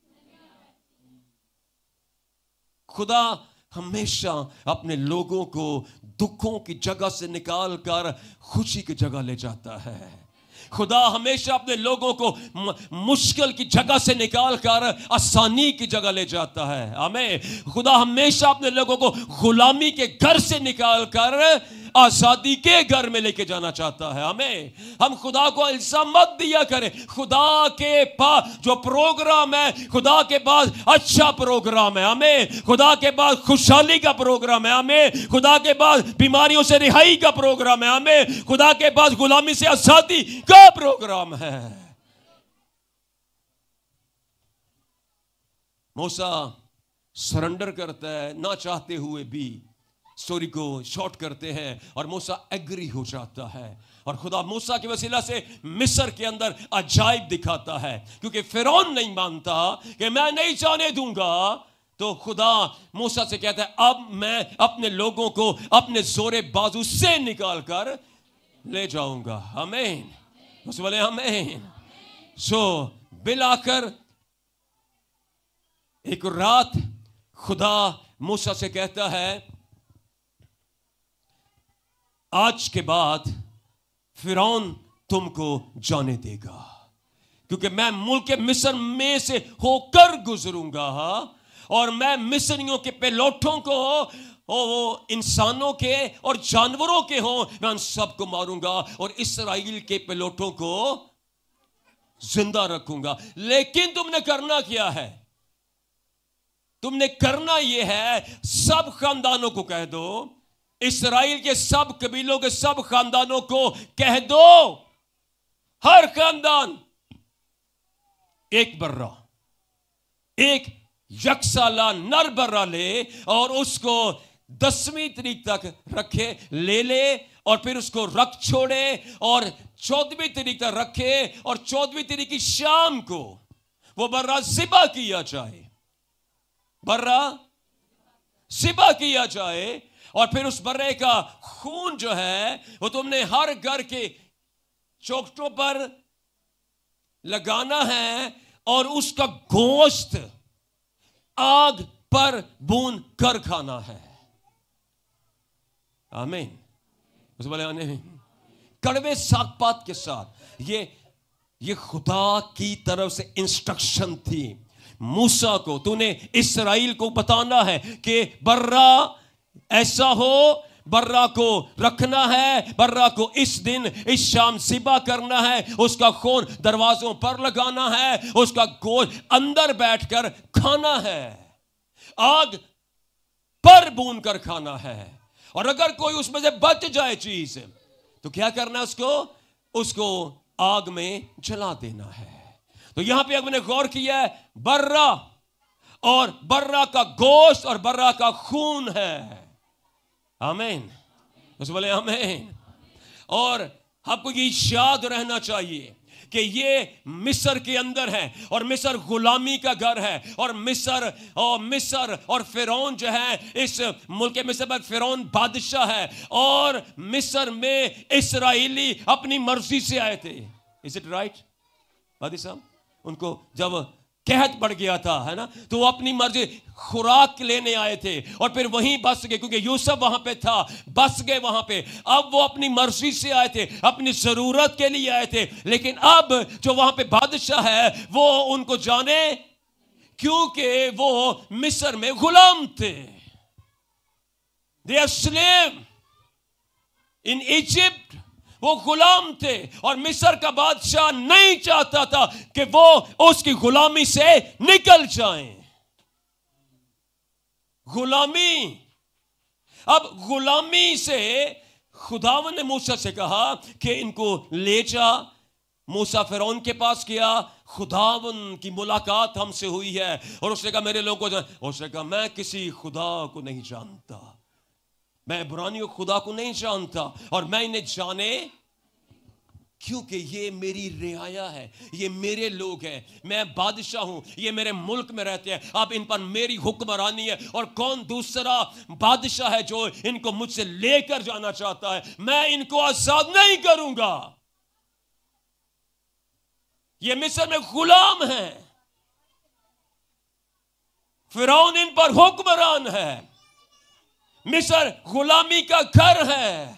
S3: खुदा हमेशा अपने लोगों को दुखों की जगह से निकाल कर खुशी की जगह ले जाता है। खुदा हमेशा अपने लोगों को मुश्किल की जगह से निकाल कर आसानी की जगह ले जाता है। आमीन। खुदा हमेशा अपने लोगों को गुलामी के घर से निकाल कर आजादी के घर में लेके जाना चाहता है। हमें हम खुदा को इल्जाम मत दिया करें, खुदा के पास जो प्रोग्राम है, खुदा के पास अच्छा प्रोग्राम है। हमें खुदा के पास खुशहाली का प्रोग्राम है, हमें खुदा के पास बीमारियों से रिहाई का प्रोग्राम है, हमें खुदा के पास गुलामी से आजादी का प्रोग्राम है। मूसा सरेंडर करता है ना चाहते हुए भी, स्टोरी को शॉर्ट करते हैं, और मूसा एग्री हो जाता है, और खुदा मूसा की वसीला से मिस्र के अंदर अजाइब दिखाता है, क्योंकि फिरौन नहीं मानता कि मैं नहीं जाने दूंगा। तो खुदा मूसा से कहता है अब मैं अपने लोगों को अपने जोरे बाजू से निकाल कर ले जाऊंगा। आमीन, बस बोले आमीन। सो बिलाकर एक रात खुदा मूसा से कहता है आज के बाद फिरौन तुमको जाने देगा, क्योंकि मैं मुल्क मिस्र में से होकर गुजरूंगा, और मैं मिस्रियों के पिलोठों को, वो इंसानों के और जानवरों के हो, मैं उन सबको मारूंगा और इस्राएल के पिलोठों को जिंदा रखूंगा। लेकिन तुमने करना क्या है? तुमने करना यह है, सब खानदानों को कह दो, इस्राएल के सब कबीलों के सब खानदानों को कह दो, हर खानदान एक बर्रा, एक यकसाला नर बर्रा ले और उसको दसवीं तारीख तक रखे, ले ले और फिर उसको रख छोड़े, और चौदहवीं तारीख तक रखे, और चौदहवीं तारीख की शाम को वो बर्रा ज़िबा किया जाए, बर्रा ज़िबा किया जाए, और फिर उस बर्रे का खून जो है वो तुमने हर घर के चौखटों पर लगाना है, और उसका गोश्त आग पर भून कर खाना है। आमीन। उस बोले आमीन। कड़वे सागपात के साथ ये ये खुदा की तरफ से इंस्ट्रक्शन थी मूसा को, तूने इस्राएल को बताना है कि बर्रा ऐसा हो, बर्रा को रखना है, बर्रा को इस दिन इस शाम ज़िबा करना है, उसका खून दरवाजों पर लगाना है, उसका गोश्त अंदर बैठकर खाना है, आग पर भून कर खाना है, और अगर कोई उसमें से बच जाए चीज तो क्या करना है, उसको उसको आग में जला देना है। तो यहां पे हमने गौर किया है बर्रा और बर्रा का गोश्त और बर्रा का खून है। आमीन। उस बोले आमीन। और आपको ये याद रहना चाहिए कि ये मिस्र के अंदर है और मिस्र गुलामी का घर है, और मिस्र और मिस्र और फिरौन जो है इस मुल्क मिस्र पर फिरौन बादशाह है, और मिस्र में इस्राएली अपनी मर्जी से आए थे। इज इट राइट वादी साहब? उनको जब कहत पड़ गया था, है ना, तो वो अपनी मर्जी खुराक लेने आए थे और फिर वहीं बस गए, क्योंकि यूसुफ वहां पे था, बस गए वहां पे। अब वो अपनी मर्जी से आए थे, अपनी जरूरत के लिए आए थे, लेकिन अब जो वहां पे बादशाह है वो उनको जाने, क्योंकि वो मिस्र में गुलाम थे। They are slave in Egypt, वो गुलाम थे, और मिस्र का बादशाह नहीं चाहता था कि वो उसकी गुलामी से निकल जाएं। गुलामी, अब गुलामी से खुदावन ने मूसा से कहा कि इनको ले जा। मूसा फिरौन के पास गया, खुदावन की मुलाकात हमसे हुई है, और उसने कहा मेरे लोगों को, उसने कहा मैं किसी खुदा को नहीं जानता, मैं इब्रानियों खुदा को नहीं जानता, और मैं इन्हें जाने क्योंकि ये मेरी रियाया है, ये मेरे लोग हैं, मैं बादशाह हूं, ये मेरे मुल्क में रहते हैं, अब इन पर मेरी हुक्मरानी है, और कौन दूसरा बादशाह है जो इनको मुझसे लेकर जाना चाहता है? मैं इनको आजाद नहीं करूंगा। ये मिस्र में गुलाम है, फिरौन इन पर हुक्मरान है, मिस्र गुलामी का घर है।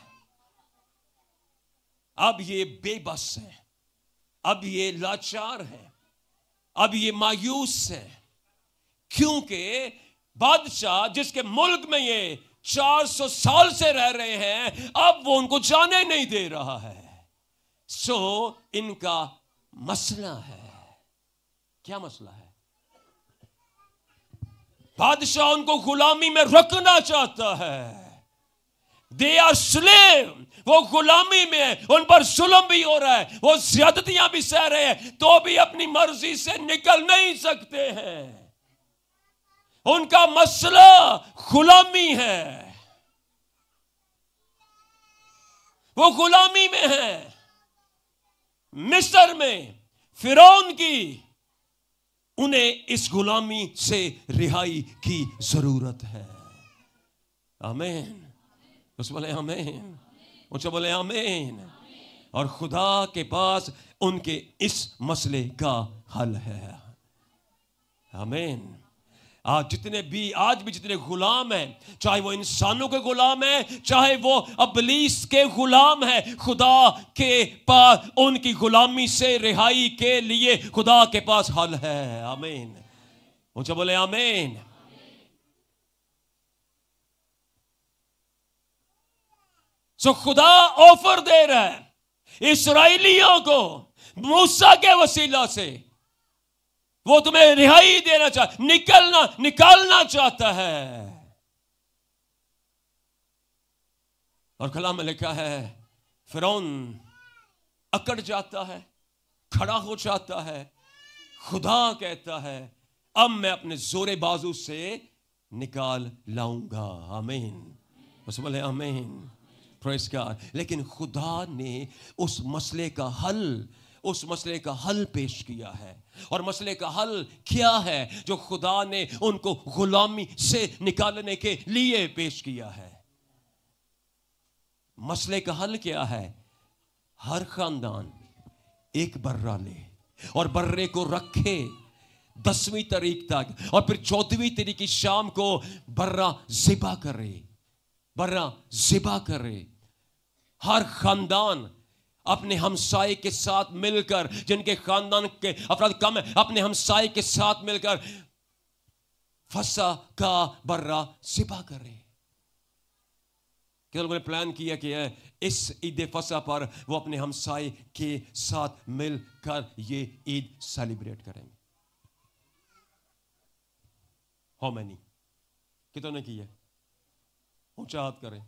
S3: अब ये बेबस है, अब ये लाचार है, अब ये मायूस है, क्योंकि बादशाह जिसके मुल्क में ये चार सौ साल से रह रहे हैं, अब वो उनको जाने नहीं दे रहा है। सो इनका मसला है। क्या मसला है? बादशाह उनको गुलामी में रखना चाहता है। दे आर स्लेव, वो गुलामी में, उन पर जुल्म भी हो रहा है, वो ज्यादतियां भी सह रहे हैं, तो भी अपनी मर्जी से निकल नहीं सकते हैं। उनका मसला गुलामी है, वो गुलामी में है। मिस्र में फिरौन की, उन्हें इस गुलामी से रिहाई की जरूरत है। आमीन। उस बोले आमीन, उनसे बोले आमीन। और खुदा के पास उनके इस मसले का हल है। आमीन। आज जितने भी आज भी जितने गुलाम हैं, चाहे वो इंसानों के गुलाम हैं, चाहे वो अबलीस के गुलाम हैं, खुदा के पास उनकी गुलामी से रिहाई के लिए खुदा के पास हल है। आमीन। उनसे बोले आमीन। सो खुदा ऑफर दे रहा है इस्राएलियों को मूसा के वसीला से, वो तुम्हें रिहाई देना चाहता, निकलना निकालना चाहता है। और कलाम में लिखा है फिरौन अकड़ जाता है, खड़ा हो जाता है। खुदा कहता है अब मैं अपने जोरे बाजू से निकाल लाऊंगा। आमीन। बस बोले आमीन। Praise God. लेकिन खुदा ने उस मसले का हल उस मसले का हल पेश किया है। और मसले का हल क्या है जो खुदा ने उनको गुलामी से निकालने के लिए पेश किया है? मसले का हल क्या है? हर खानदान एक बर्रा ले और बर्रे को रखे दसवीं तारीख तक, और फिर चौदहवीं तारीख की शाम को बर्रा ज़िबा करे। बर्रा ज़िबा करे। हर खानदान अपने हमसाए के साथ मिलकर, जिनके खानदान के अफराद कम है, अपने हमसाए के साथ मिलकर फसा का बर्रा ज़िबा करे। कि लोगों ने प्लान किया कि इस ईद फसा पर वो अपने हमसाए के साथ मिलकर ये ईद सेलिब्रेट करेंगे। How many? कितनों ने किया? ऊंचा हाथ करें।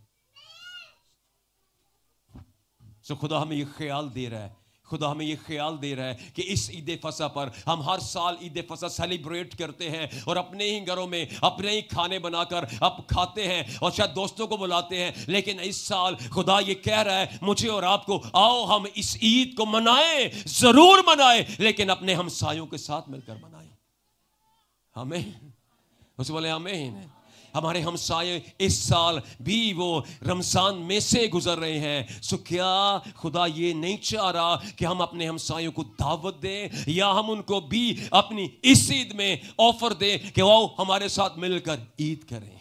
S3: सो खुदा हमें ये ख्याल दे रहा है, खुदा हमें ये ख्याल दे रहा है कि इस ईद फसा पर हम हर साल ईद फसा सेलिब्रेट करते हैं और अपने ही घरों में अपने ही खाने बनाकर अब खाते हैं और शायद दोस्तों को बुलाते हैं। लेकिन इस साल खुदा ये कह रहा है मुझे और आपको, आओ हम इस ईद को मनाएं, जरूर मनाएं, लेकिन अपने हमसायों के साथ मिलकर मनाएं। आमीन। उसे बोले आमीन। हमारे हमसाये इस साल भी वो रमजान में से गुजर रहे हैं। सो क्या खुदा ये नहीं चाह रहा कि हम अपने हमसायों को दावत दें या हम उनको भी अपनी इस ईद में ऑफर दें कि आओ हमारे साथ मिलकर ईद करें।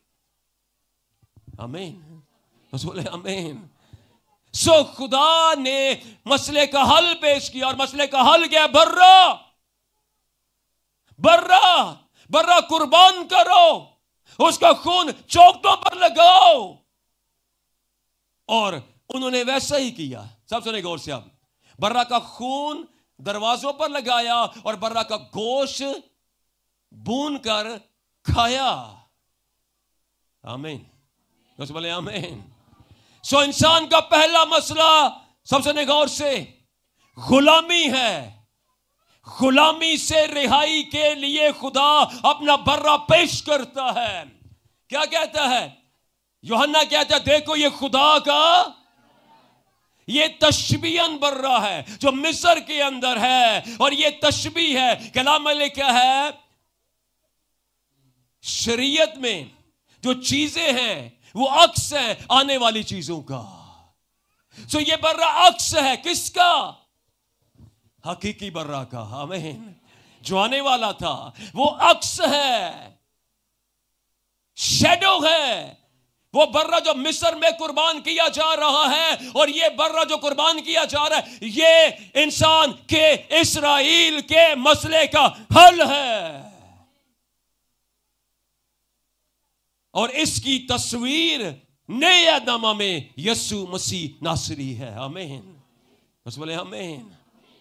S3: आमीन। बस बोले आमीन। सो खुदा ने मसले का हल पेश किया और मसले का हल क्या? बर्रा बर्रा बर्रा कुर्बान करो, उसका खून चौखटों पर लगाओ। और उन्होंने वैसा ही किया। सब सुने गौर से आप। बर्रा का खून दरवाजों पर लगाया और बर्रा का गोश्त भून कर खाया। आमीन। बस बोले आमीन। सो इंसान का पहला मसला, सब सुने गौर से, गुलामी है। गुलामी से रिहाई के लिए खुदा अपना बर्रा पेश करता है। क्या कहता है? यूहन्ना कहता है देखो ये खुदा का ये तशबीहन बर्रा है जो मिस्र के अंदर है, और ये तशबीह है। कलाम में लिखा है शरीयत में जो चीजें हैं वो अक्स है आने वाली चीजों का। सो ये बर्रा अक्स है किसका? हकीकी बर्रा का। आमीन। जो आने वाला था वो अक्स है, शैडो है। वो बर्रा जो मिस्र में कुर्बान किया जा रहा है और ये बर्रा जो कुर्बान किया जा रहा है ये इंसान के इस्राएल के मसले का हल है। और इसकी तस्वीर नए नामा में यीशु मसीह नासरी है। आमीन। बस बोले आमीन।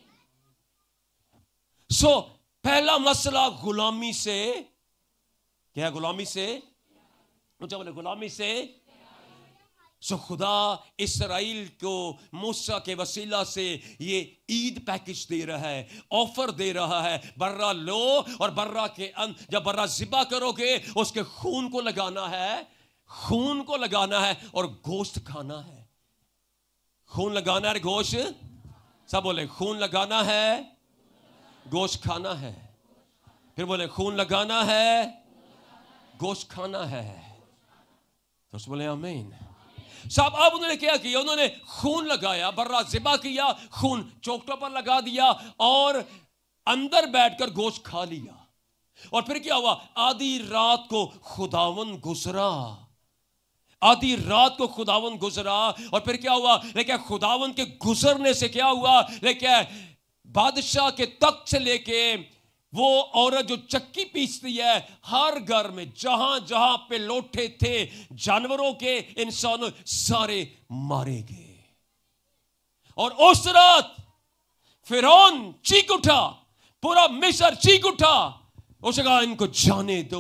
S3: सो so, पहला मसला गुलामी से, क्या? गुलामी से, मुझे बोले गुलामी से। सो so, खुदा इस्राएल को मूसा के वसीला से ये ईद पैकेज दे रहा है, ऑफर दे रहा है। बर्रा लो और बर्रा के अंदर जब बर्रा ज़िबा करोगे उसके खून को लगाना है, खून को लगाना है और गोश्त खाना है। खून लगाना है, गोश्त, सब बोले खून लगाना है, गोश्त खाना है। फिर बोले खून लगाना है, गोश्त खाना है। तो बोले आमीन। साहब अब उन्होंने क्या किया? उन्होंने खून लगाया, बर्रा ज़िबा किया, खून चौखटों पर लगा दिया और अंदर बैठकर गोश्त खा लिया। और फिर क्या हुआ? आधी रात को खुदावन गुजरा, आधी रात को खुदावन गुजरा। और फिर क्या हुआ? लेकिन खुदावन के गुजरने से क्या हुआ? लेकिन बादशाह के तख्त से लेके वो औरत जो चक्की पीसती है, हर घर में जहां जहां पे लोटे थे जानवरों के, इंसानों, सारे मारे गए। और उस रात फिरौन चीख उठा, पूरा मिस्र चीख उठा, उसने कहा इनको जाने दो।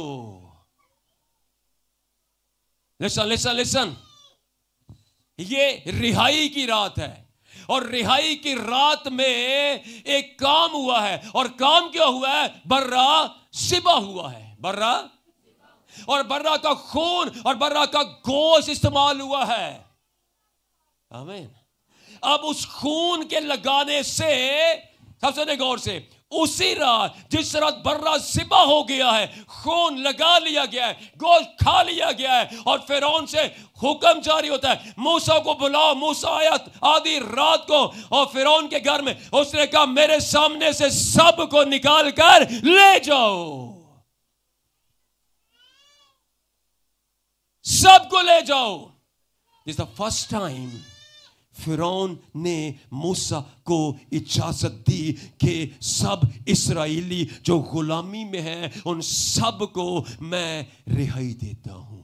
S3: लिसन लिसन लिसन, ये रिहाई की रात है और रिहाई की रात में एक काम हुआ है। और काम क्या हुआ है? बर्रा ज़िबा हुआ है। बर्रा और बर्रा का खून और बर्रा का गोश्त इस्तेमाल हुआ है। आमीन। अब उस खून के लगाने से, सबसे गौर से, उसी रात जिस रात बर्रा ज़िबा हो गया है, खून लगा लिया गया है, गोश्त खा लिया गया है, और फिरौन से हुक्म जारी होता है मूसा को बुलाओ। मूसा आया आधी रात को और फिरौन के घर में, उसने कहा मेरे सामने से सब को निकाल कर ले जाओ। सबको ले जाओ। दिस द फर्स्ट टाइम फिरौन ने मूसा को इजाजत दी कि सब इस्राएली जो गुलामी में है उन सब को मैं रिहाई देता हूं।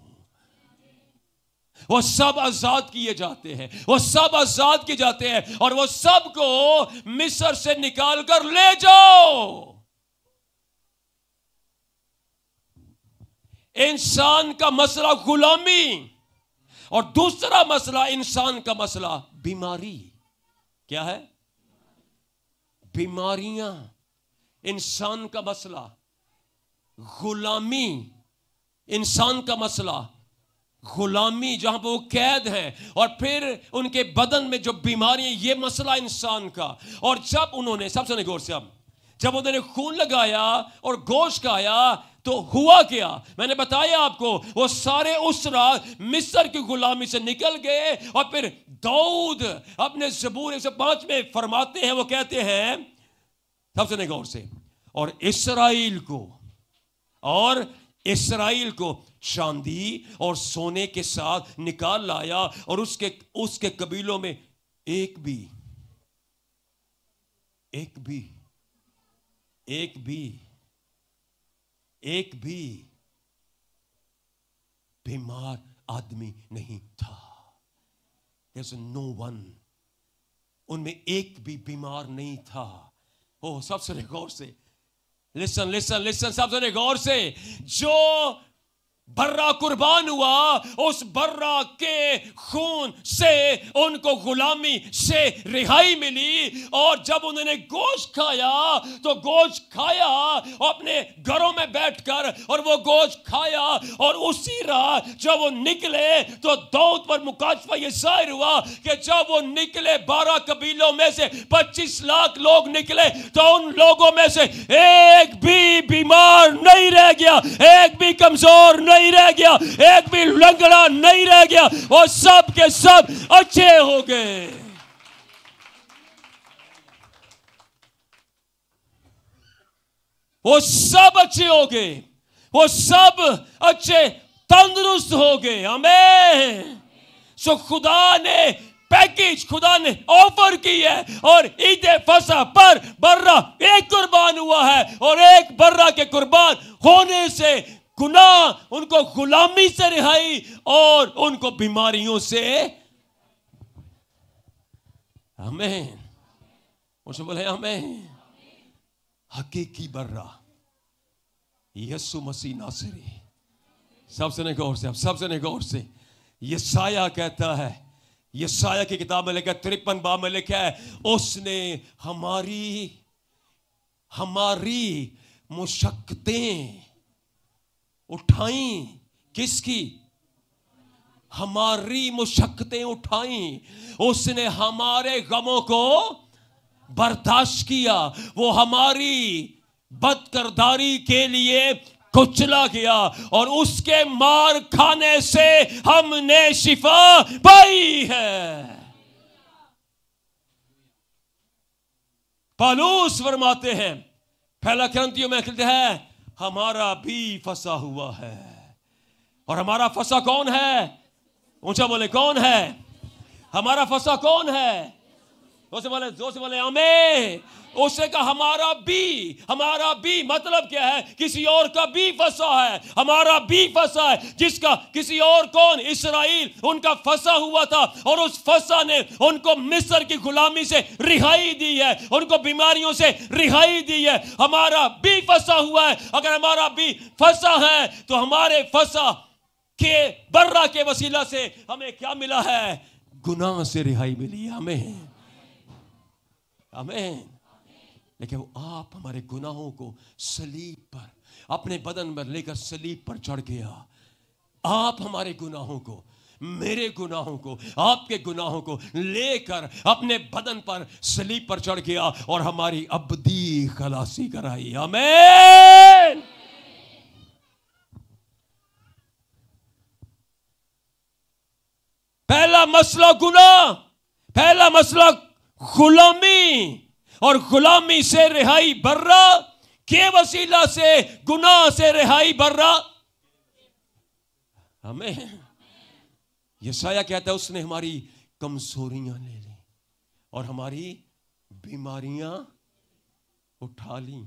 S3: वो सब आजाद किए जाते हैं, वो सब आजाद किए जाते हैं और वो सब को मिस्र से निकाल कर ले जाओ। इंसान का मसला गुलामी और दूसरा मसला इंसान का मसला बीमारी। क्या है? बीमारियां। इंसान का मसला गुलामी, इंसान का मसला गुलामी, जहां पर वो कैद है और फिर उनके बदन में जो बीमारियां, ये मसला इंसान का। और जब उन्होंने, सबसे गौर से, अब जब उन्होंने खून लगाया और गोश्त खाया तो हुआ क्या? मैंने बताया आपको, वो सारे उस रात मिस्र की गुलामी से निकल गए। और फिर दाऊद अपने ज़बूर एक सौ पाँच में फरमाते हैं, वो कहते हैं, सबसे गौर से, और इस्राएल को और इस्राएल को चांदी और सोने के साथ निकाल लाया और उसके उसके कबीलों में एक भी एक भी एक भी एक भी बीमार आदमी नहीं था। There's no one, उनमें एक भी बीमार नहीं था। ओ सबसे गौर से लिसन लिसन लिसन सबसे गौर से, जो बर्रा कुर्बान हुआ उस बर्रा के खून से उनको गुलामी से रिहाई मिली। और जब उन्होंने गोश्त खाया तो गोश्त खाया अपने घरों में बैठकर, और वो गोश्त खाया और उसी रात जब वो निकले तो दाऊद पर मुकाशफा ये जाहिर हुआ कि जब वो निकले बारह कबीलों में से पच्चीस लाख लोग निकले तो उन लोगों में से एक भी बीमार नहीं रह गया, एक भी कमजोर नहीं रह गया, एक भी लंगड़ा नहीं रह गया। वो सब के सब अच्छे हो गए। वो सब अच्छे हो गए, वो सब अच्छे तंदुरुस्त हो गए। आमीन। सो खुदा ने पैकेज, खुदा ने ऑफर की है और ईद फसा पर बर्रा एक कुर्बान हुआ है और एक बर्रा के कुर्बान होने से गुनाह, उनको गुलामी से रिहाई और उनको बीमारियों से। आमीन। मुझे बोले आमीन। हकीकी बर्रा यीशु मसीह नासरी। सबसे गौर से, अब सबसे गौर से, यशाया कहता है, यशाया की किताब में लिखा है, तिरपन बाब में लिखा है, उसने हमारी हमारी मुशक्कतें उठाई। किसकी? हमारी मुशक्कतें उठाई। उसने हमारे गमों को बर्दाश्त किया। वो हमारी बदकिरदारी के लिए कुचला गया और उसके मार खाने से हमने शिफा पाई है। पौलुस फरमाते हैं पहला कुरिन्थियों में लिखते हैं, हमारा भी फंसा हुआ है। और हमारा फंसा कौन है? ऊंचा बोले, कौन है हमारा फंसा? कौन है? जोर से बोले, जोर से बोले आमीन। उसने कहा हमारा भी, हमारा भी मतलब क्या है? किसी और का भी फंसा है, हमारा भी फंसा है। जिसका किसी और कौन? इस्राएल, उनका फंसा हुआ था और उस फंसा ने उनको मिस्र की गुलामी से रिहाई दी है, उनको बीमारियों से रिहाई दी है। हमारा भी फंसा हुआ है। अगर हमारा भी फंसा है तो हमारे फंसा के बर्रा के वसीला से हमें क्या मिला है? गुनाह से रिहाई मिली। आमीन, आमीन। लेकिन वो आप हमारे गुनाहों को सलीब पर, अपने बदन पर लेकर सलीब पर चढ़ गया। आप हमारे गुनाहों को, मेरे गुनाहों को, आपके गुनाहों को लेकर अपने बदन पर सलीब पर चढ़ गया और हमारी अबदी खलासी कराई। आमीन। पहला मसला गुनाह, पहला मसला गुलामी और गुलामी से रिहाई बर्रा के वसीला से, गुनाह से रिहाई बर्रा। आमीन। यशाया कहता है उसने हमारी कमजोरियां ले ली और हमारी बीमारियां उठा ली।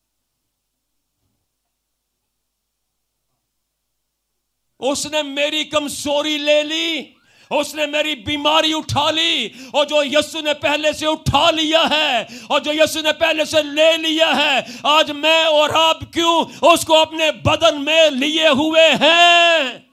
S3: उसने मेरी कमजोरी ले ली, उसने मेरी बीमारी उठा ली। और जो यीशु ने पहले से उठा लिया है और जो यीशु ने पहले से ले लिया है, आज मैं और आप क्यों उसको अपने बदन में लिए हुए हैं?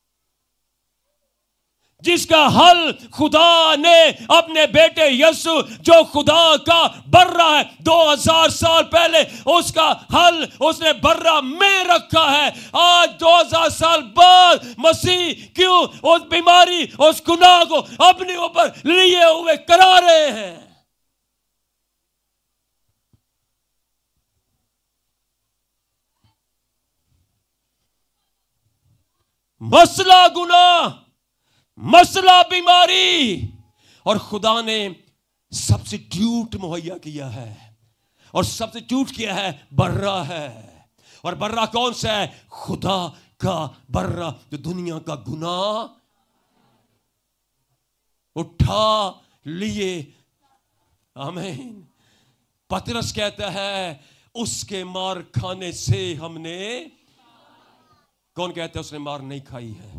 S3: जिसका हल खुदा ने अपने बेटे यीशु, जो खुदा का बर्रा है, दो हजार साल पहले उसका हल उसने बर्रा में रखा है। आज दो हजार साल बाद मसीह क्यों उस बीमारी, उस गुनाह को अपने ऊपर लिए हुए करा रहे हैं? मसला गुनाह, मसला बीमारी, और खुदा ने सब्स्टिट्यूट मुहैया किया है। और सब्स्टिट्यूट किया है बर्रा है। और बर्रा कौन सा है? खुदा का बर्रा, जो दुनिया का गुनाह उठा लिए। आमीन। पतरस कहता है उसके मार खाने से हमने, कौन कहता है उसने मार नहीं खाई है?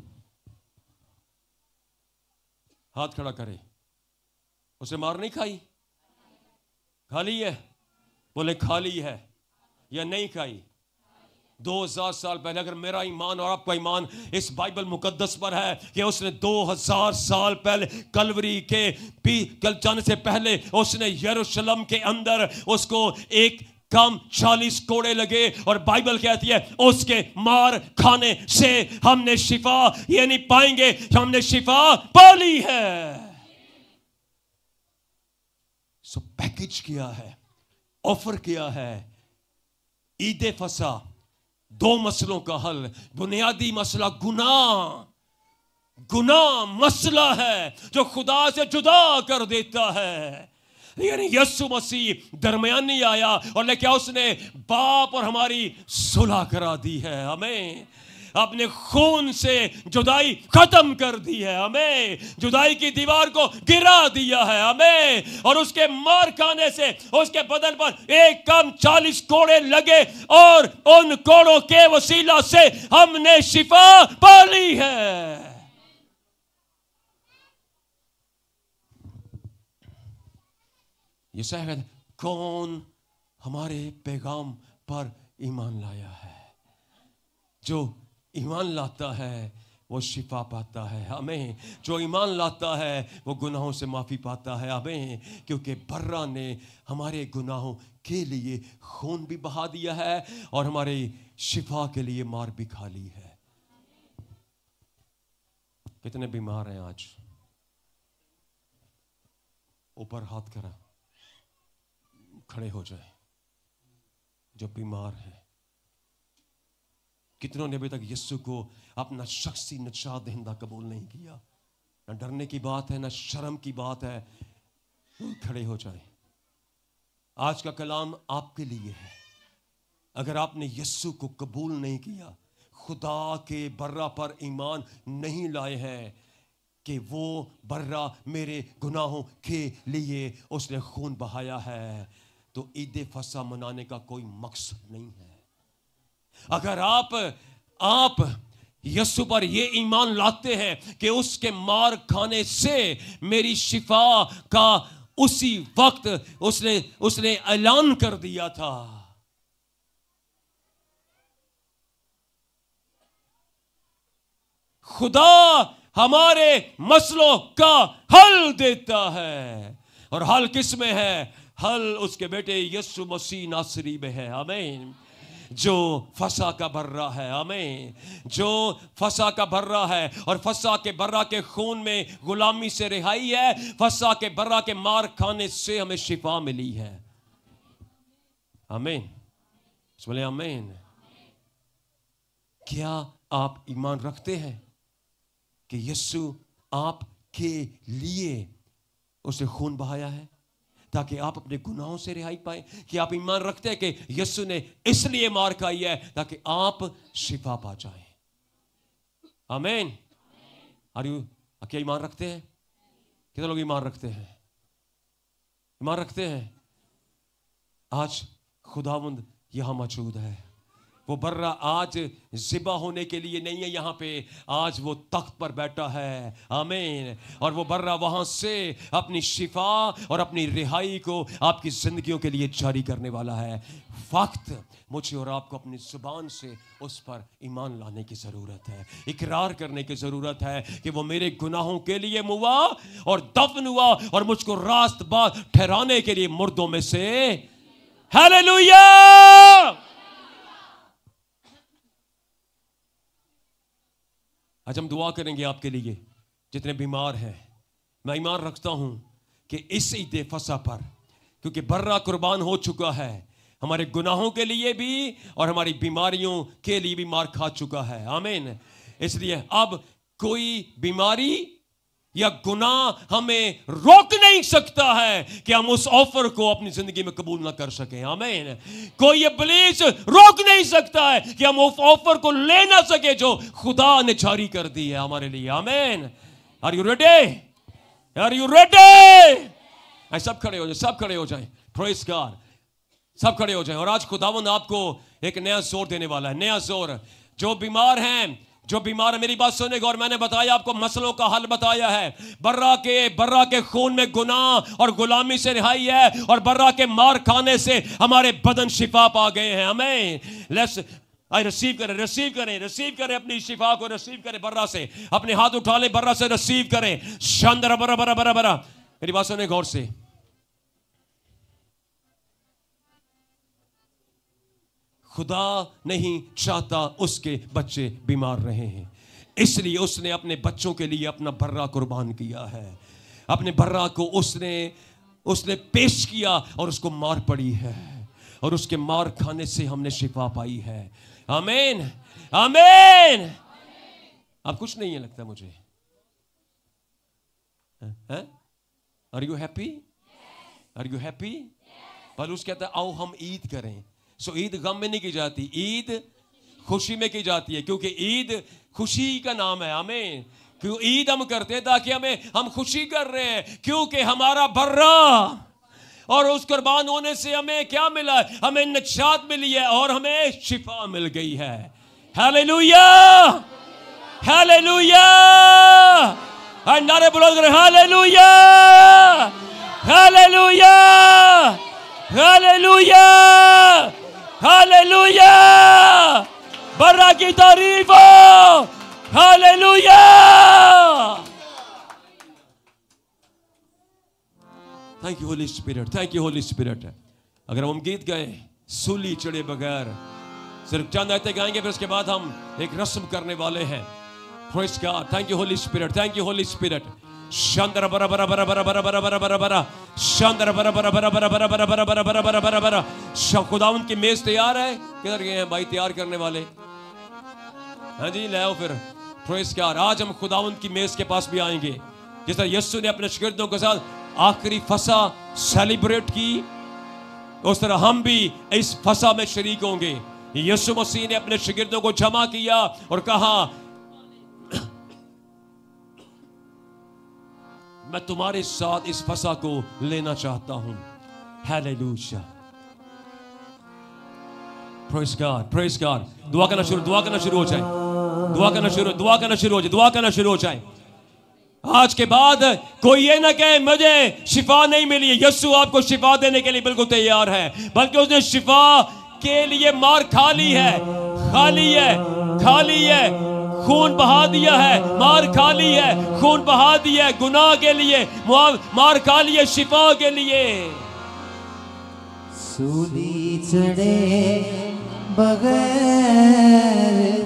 S3: हाथ खड़ा करे। उसने मार नहीं खाई? खाली है? बोले खाली है या नहीं खाई? दो हजार साल पहले, अगर मेरा ईमान और आपका ईमान इस बाइबल मुकद्दस पर है कि उसने दो हजार साल पहले कलवरी के पी कल जाने से पहले उसने यरूशलेम के अंदर उसको एक कम चालीस कोड़े लगे, और बाइबल कहती है उसके मार खाने से हमने शिफा, ये नहीं पाएंगे कि हमने शिफा पाली है। सो पैकेज किया है, ऑफर किया है ईदे फसा, दो मसलों का हल। बुनियादी मसला गुनाह, गुनाह मसला है जो खुदा से जुदा कर देता है। लेकिन यीशु मसीह दरमियानी आया और लेकिन उसने बाप और हमारी सुलह करा दी है। हमें अपने खून से जुदाई खत्म कर दी है, हमें जुदाई की दीवार को गिरा दिया है हमें। और उसके मार खाने से उसके बदन पर एक कम चालीस कोड़े लगे और उन कोड़ों के वसीला से हमने शिफा पाली है। ये शायद कौन हमारे पैगाम पर ईमान लाया है? जो ईमान लाता है वो शिफा पाता है। हमें जो ईमान लाता है वो गुनाहों से माफ़ी पाता है। हमें क्योंकि बर्रा ने हमारे गुनाहों के लिए खून भी बहा दिया है और हमारे शिफा के लिए मार भी खा ली है। कितने बीमार हैं आज? ऊपर हाथ करा, खड़े हो जाए जो बीमार है। कितनों ने अभी तक यीशु को अपना शख्सी निजात दहिंदा कबूल नहीं किया? न डरने की बात है, न शर्म की बात है। खड़े हो जाए। आज का कलाम आपके लिए है। अगर आपने यीशु को कबूल नहीं किया, खुदा के बर्रा पर ईमान नहीं लाए हैं कि वो बर्रा मेरे गुनाहों के लिए उसने खून बहाया है, तो ईद फसा मनाने का कोई मकसद नहीं है। अगर आप आप यीशु पर ये ईमान लाते हैं कि उसके मार खाने से मेरी शिफा का उसी वक्त उसने उसने ऐलान कर दिया था। खुदा हमारे मसलों का हल देता है। और हल किस में है? हल उसके बेटे यीशु मसीह नासरी में है। आमीन। जो फसा का बर्रा है। आमीन। जो फसा का बर्रा है और फसा के बर्रा के खून में गुलामी से रिहाई है। फसा के बर्रा के मार खाने से हमें शिफा मिली है। आमीन। बोले आमीन। क्या आप ईमान रखते हैं कि यीशु आपके लिए उसने खून बहाया है ताकि आप अपने गुनाहों से रिहाई पाए? कि आप ईमान रखते हैं कि यीशु ने इसलिए मार खाई है ताकि आप शिफा पा जाएं? आमीन। आर यू आप क्या ईमान रखते हैं? कितने लोग ईमान रखते हैं? ईमान रखते हैं? आज खुदावंद यहां मौजूद है। वो बर्रा आज ज़िबा होने के लिए नहीं है यहाँ पे, आज वो तख्त पर बैठा है। आमीन। और वो बर्रा वहां से अपनी शिफा और अपनी रिहाई को आपकी जिंदगियों के लिए जारी करने वाला है। वक्त मुझे और आपको अपनी जुबान से उस पर ईमान लाने की ज़रूरत है, इकरार करने की ज़रूरत है कि वो मेरे गुनाहों के लिए मुआ और दफन हुआ और मुझको रास्तबाज ठहराने के लिए मुर्दों में से। हालेलुया। आज हम दुआ करेंगे आपके लिए जितने बीमार हैं। मैं ईमान रखता हूं कि इस ईद फसा पर, क्योंकि बर्रा कुर्बान हो चुका है हमारे गुनाहों के लिए भी और हमारी बीमारियों के लिए भी मार खा चुका है। आमीन। इसलिए अब कोई बीमारी या गुनाह हमें रोक नहीं सकता है कि हम उस ऑफर को अपनी जिंदगी में कबूल ना कर सकें। आमीन। कोई इब्लीस रोक नहीं सकता है कि हम उस ऑफर को ले ना सके जो खुदा ने जारी कर दी है हमारे लिए। आमीन। Are you ready? Are you ready? सब खड़े हो जाए, सब खड़े हो जाए। Praise God. सब खड़े हो जाए। और आज खुदावंद आपको एक नया जोर देने वाला है, नया जोर। जो बीमार हैं, जो बीमार है, मेरी बात सुनेगा। और मैंने बताया आपको, मसलों का हल बताया है। बर्रा के बर्रा के खून में गुनाह और गुलामी से रिहाई है, और बर्रा के मार खाने से हमारे बदन शिफा पा गए हैं। हमें लेट्स आई रिसीव करें, रिसीव करें, रिसीव करें अपनी शिफा को, रिसीव करें बर्रा से। अपने हाथ उठा ले, बर्रा से रिसीव करें। शानदार। बरा बरा बरा बरा। मेरी बात सुने गौर से। खुदा नहीं चाहता उसके बच्चे बीमार रहे हैं, इसलिए उसने अपने बच्चों के लिए अपना बर्रा कुर्बान किया है। अपने बर्रा को उसने उसने पेश किया और उसको मार पड़ी है, और उसके मार खाने से हमने शिफा पाई है। आमीन। आमीन। अब कुछ नहीं है लगता मुझे। Are you happy? Are you happy? पलूस कहता है आओ हम ईद करें। सो ईद गम में नहीं की जाती, ईद खुशी में की जाती है, क्योंकि ईद खुशी का नाम है। हमें क्यों ईद हम करते हैं? ताकि हमें हम खुशी कर रहे हैं, क्योंकि हमारा बर्रा और उस कुर्बान होने से हमें क्या मिला? हमें निजात मिली है और हमें शिफा मिल गई है। हालेलुया। हालेलुया। नारे बोलो हालेलुया। हालेलुया। हालेलुया। हालेलुया। बर्रा की तारीफ हो। Hallelujah. Thank you holy spirit, thank you holy spirit. अगर हम गीत गाएं सूली चढ़े बगैर, सिर्फ चंद आयतें गाएंगे, फिर उसके बाद हम एक रस्म करने वाले हैं। Praise God. Thank you holy spirit, thank you holy spirit. शानदार। बरा बरा बरा बरा बरा बरा बरा बरा बरा। शानदार। बरा बरा बरा बरा बरा बरा बरा बरा बरा बरा बरा बरा। खुदावंद की मेज तैयार है। किधर गए हैं भाई तैयार करने वाले? हाँ जी, ले आओ फिर। Praise God. आज हम खुदावंद की मेज के पास भी आएंगे। जिस तरह यीशु ने अपने शागिर्दों के साथ आखिरी फसा सेलिब्रेट की, उस तरह हम भी इस फसा में शरीक होंगे। यीशु मसीह ने अपने शागिर्दों को जमा किया और कहा मैं तुम्हारे साथ इस फसा को लेना चाहता हूं। Hallelujah. Praise God, praise God. दुआ करना शुरू दुआ करना शुरू हो जाए दुआ करना शुरू दुआ करना शुरू हो जाए दुआ करना शुरू हो जाए। आज के बाद कोई ये ना कहे मुझे शिफा नहीं मिली। यीशु आपको शिफा देने के लिए बिल्कुल तैयार है, बल्कि उसने शिफा के लिए मार खा ली है, खाली है, खाली है, खून बहा दिया है, मार खा ली है, खून बहा दिया है गुनाह के लिए, मार खा ली है शिफा के लिए।
S6: सूली चढ़े बगैर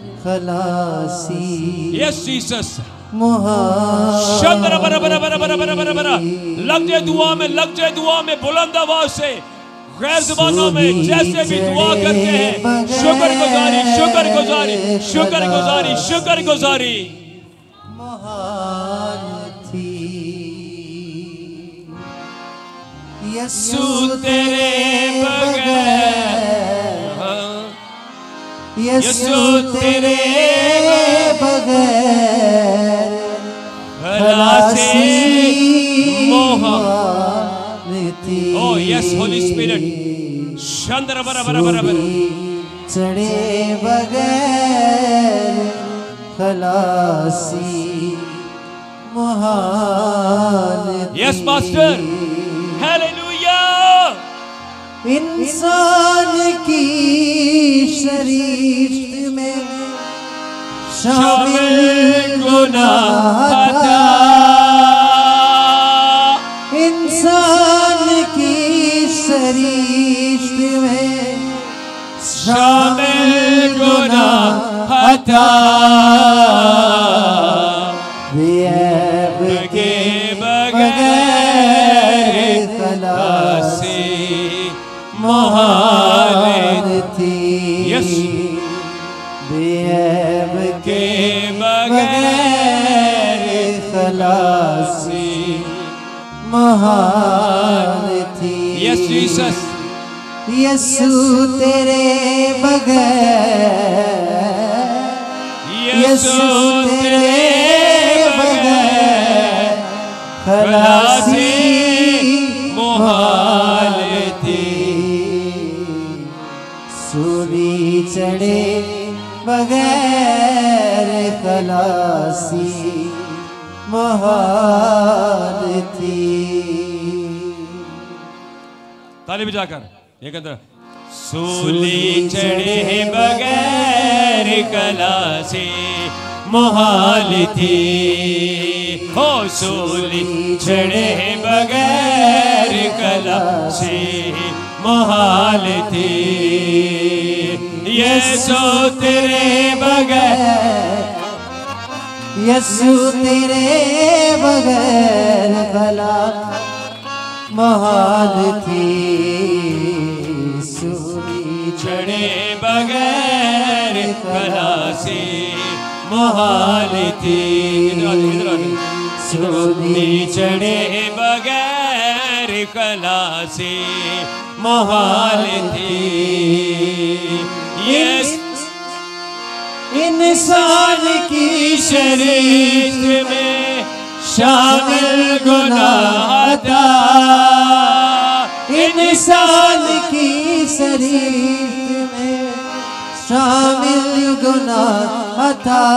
S6: खलासी।
S3: Yes Jesus.
S6: मुहार
S3: बरा बरा बरा बरा बरा बरा बरा। लग जाए दुआ में, लग जाए दुआ में बुलंद आवाज से, गैर ज़बानों में जैसे भी दुआ करते हैं। शुक्र गुजारी, शुक्र गुजारी, शुक्र गुजारी, शुक्र गुजारी।
S6: यीशु तेरे बगैर, यीशु तेरे बगैर
S3: शंदर बरा बरा बरा बरा
S6: चढ़े बगैर खलासी महान थी।
S3: Yes master, hallelujah.
S6: इंसान की शरीयत में शामिल गुनाह था, इंसान की शरीयत में
S3: शामिल गुनाह था,
S6: बेऐब के बगैर खलासी महान थी।
S3: यस,
S6: बेऐब के बगैर खलासी महान थी।
S3: यस जीसस,
S6: यसु तेरे बगैर, यसु तेरे बगैर खलासी महान थी। सूली चढ़े बगैर खलासी महान थी।
S3: ताली बजाकर एक अंदर। सूली चढ़े बगैर खलासी महान थी, हो सूली चढ़े बगैर खलासी महान थी। यीशु तेरे बगैर,
S6: यसु तेरे बगैर खला महान थी। सूली
S3: चढ़े बगैर खलासी महान थी। सूली चढ़े बगैर खलासी महान थी। यस,
S6: इंसान की
S3: शरीयत में शामिल गुनाह था,
S6: इंसान की शरीयत में शामिल गुनाह था।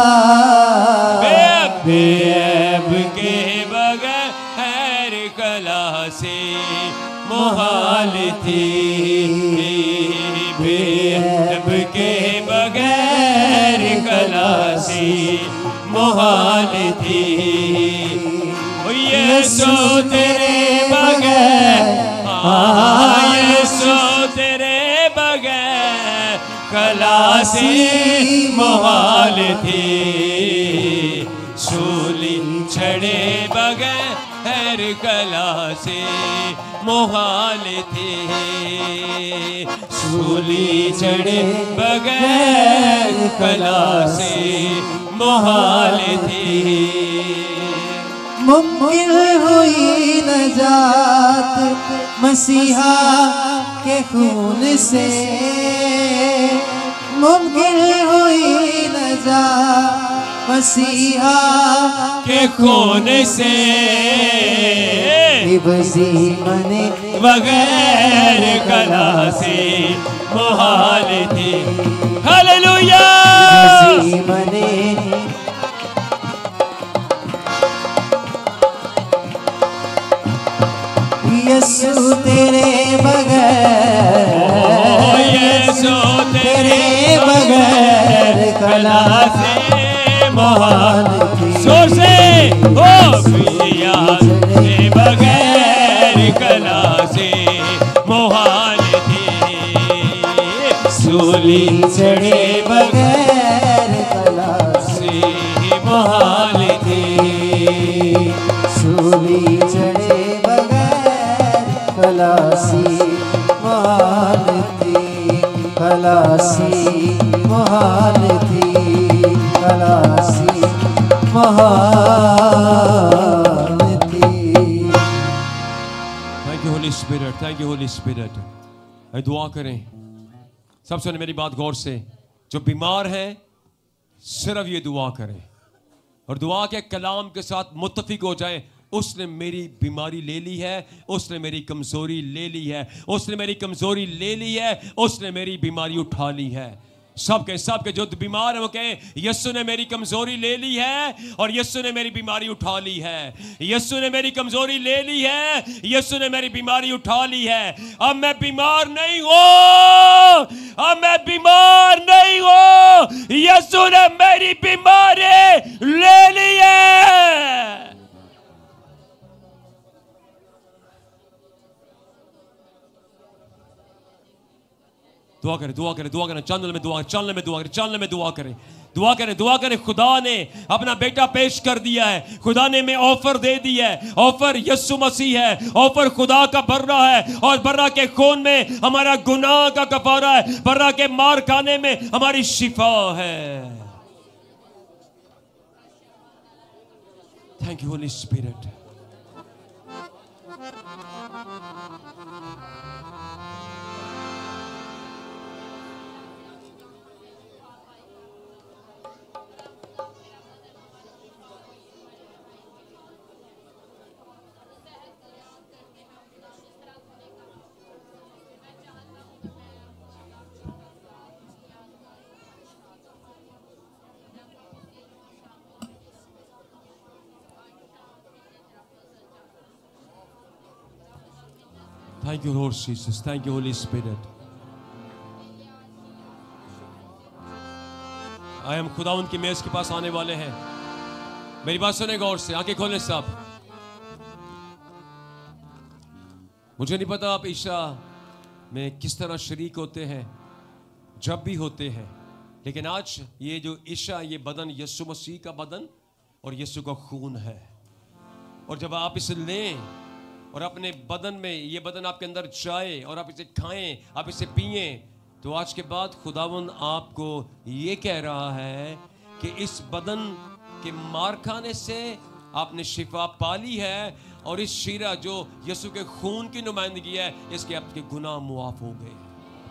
S3: बेऐब के बगैर खलासी महान थी। बेऐब के बगैर खलासी महान थी। यीशु तेरे बगैर, हाँ यीशु तेरे बगैर खलासी महान थी। सूली चढ़े बगैर खलासी महान थी। सूली चढ़े बगैर खलासी महान थी।
S6: मुमकिन हुई नजात मसीहा के खून से, मुमकिन हुई नजात मसीहा
S3: के खून से।
S6: मने
S3: बगैर खलासी महान थी। हालेलुया।
S6: मने यसु तेरे बगैर,
S3: यीशु
S6: तेरे बगैर खलासी महान थी।
S3: जोर से हो प्रिया के बगैर खलासी महान थी। सूली
S6: चढ़े बगैर खलासी
S3: महान थी।
S6: सूली चढ़े बगैर खलासी महान थी। खलासी महान थी, खलासी महान थी।
S3: Thank you holy spirit, thank you holy spirit. दुआ करें सब सुने मेरी बात गौर से। जो बीमार हैं सिर्फ ये दुआ करें और दुआ के कलाम के साथ मुत्तफिक हो जाएं। उसने मेरी बीमारी ले ली है, उसने मेरी कमजोरी ले ली है, उसने मेरी कमजोरी ले ली है, उसने मेरी बीमारी उठा ली है। सबके सबके जो बीमार है वो कहे यीशु ने मेरी कमजोरी ले ली है और यीशु ने मेरी बीमारी उठा ली है। यीशु ने मेरी कमजोरी ले ली है, यीशु ने मेरी बीमारी उठा ली है। अब मैं बीमार नहीं हूं, अब मैं बीमार नहीं हूं, यीशु ने मेरी बीमारी ले ली है। दुआ करें, दुआ करें, दुआ करें, चंद में दुआ, चलने में दुआ करें, चलने में दुआ करें, दुआ करें, दुआ करें। खुदा ने अपना बेटा पेश कर दिया है, खुदा ने में ऑफर दे दी है। ऑफर यीशु मसीह है, ऑफर खुदा का बर्रा है और बर्रा के खून में हमारा गुनाह का कफारा है, बर्रा के मार खाने में हमारी शिफा है। Thank you holy spirit. Thank you, Lord Jesus. Thank you, Holy Spirit. आए हम खुदावंद की मेज के पास आने वाले हैं। मेरी बात सुने गौर से, आंखें खोलें सब। मुझे नहीं पता आप ईशा में किस तरह शरीक होते हैं, जब भी होते हैं, लेकिन आज ये जो ईशा, ये बदन यीशु मसीह का बदन और यीशु का खून है। और जब आप इसे लें और अपने बदन में ये बदन आपके अंदर जाए और आप इसे खाएं, आप इसे पिएं, तो आज के बाद खुदावंद आपको ये कह रहा है कि इस बदन के मार खाने से आपने शिफा पा ली है और इस शीरा जो यीशु के खून की नुमाइंदगी है, इसके आपके गुनाह मुआफ हो गए।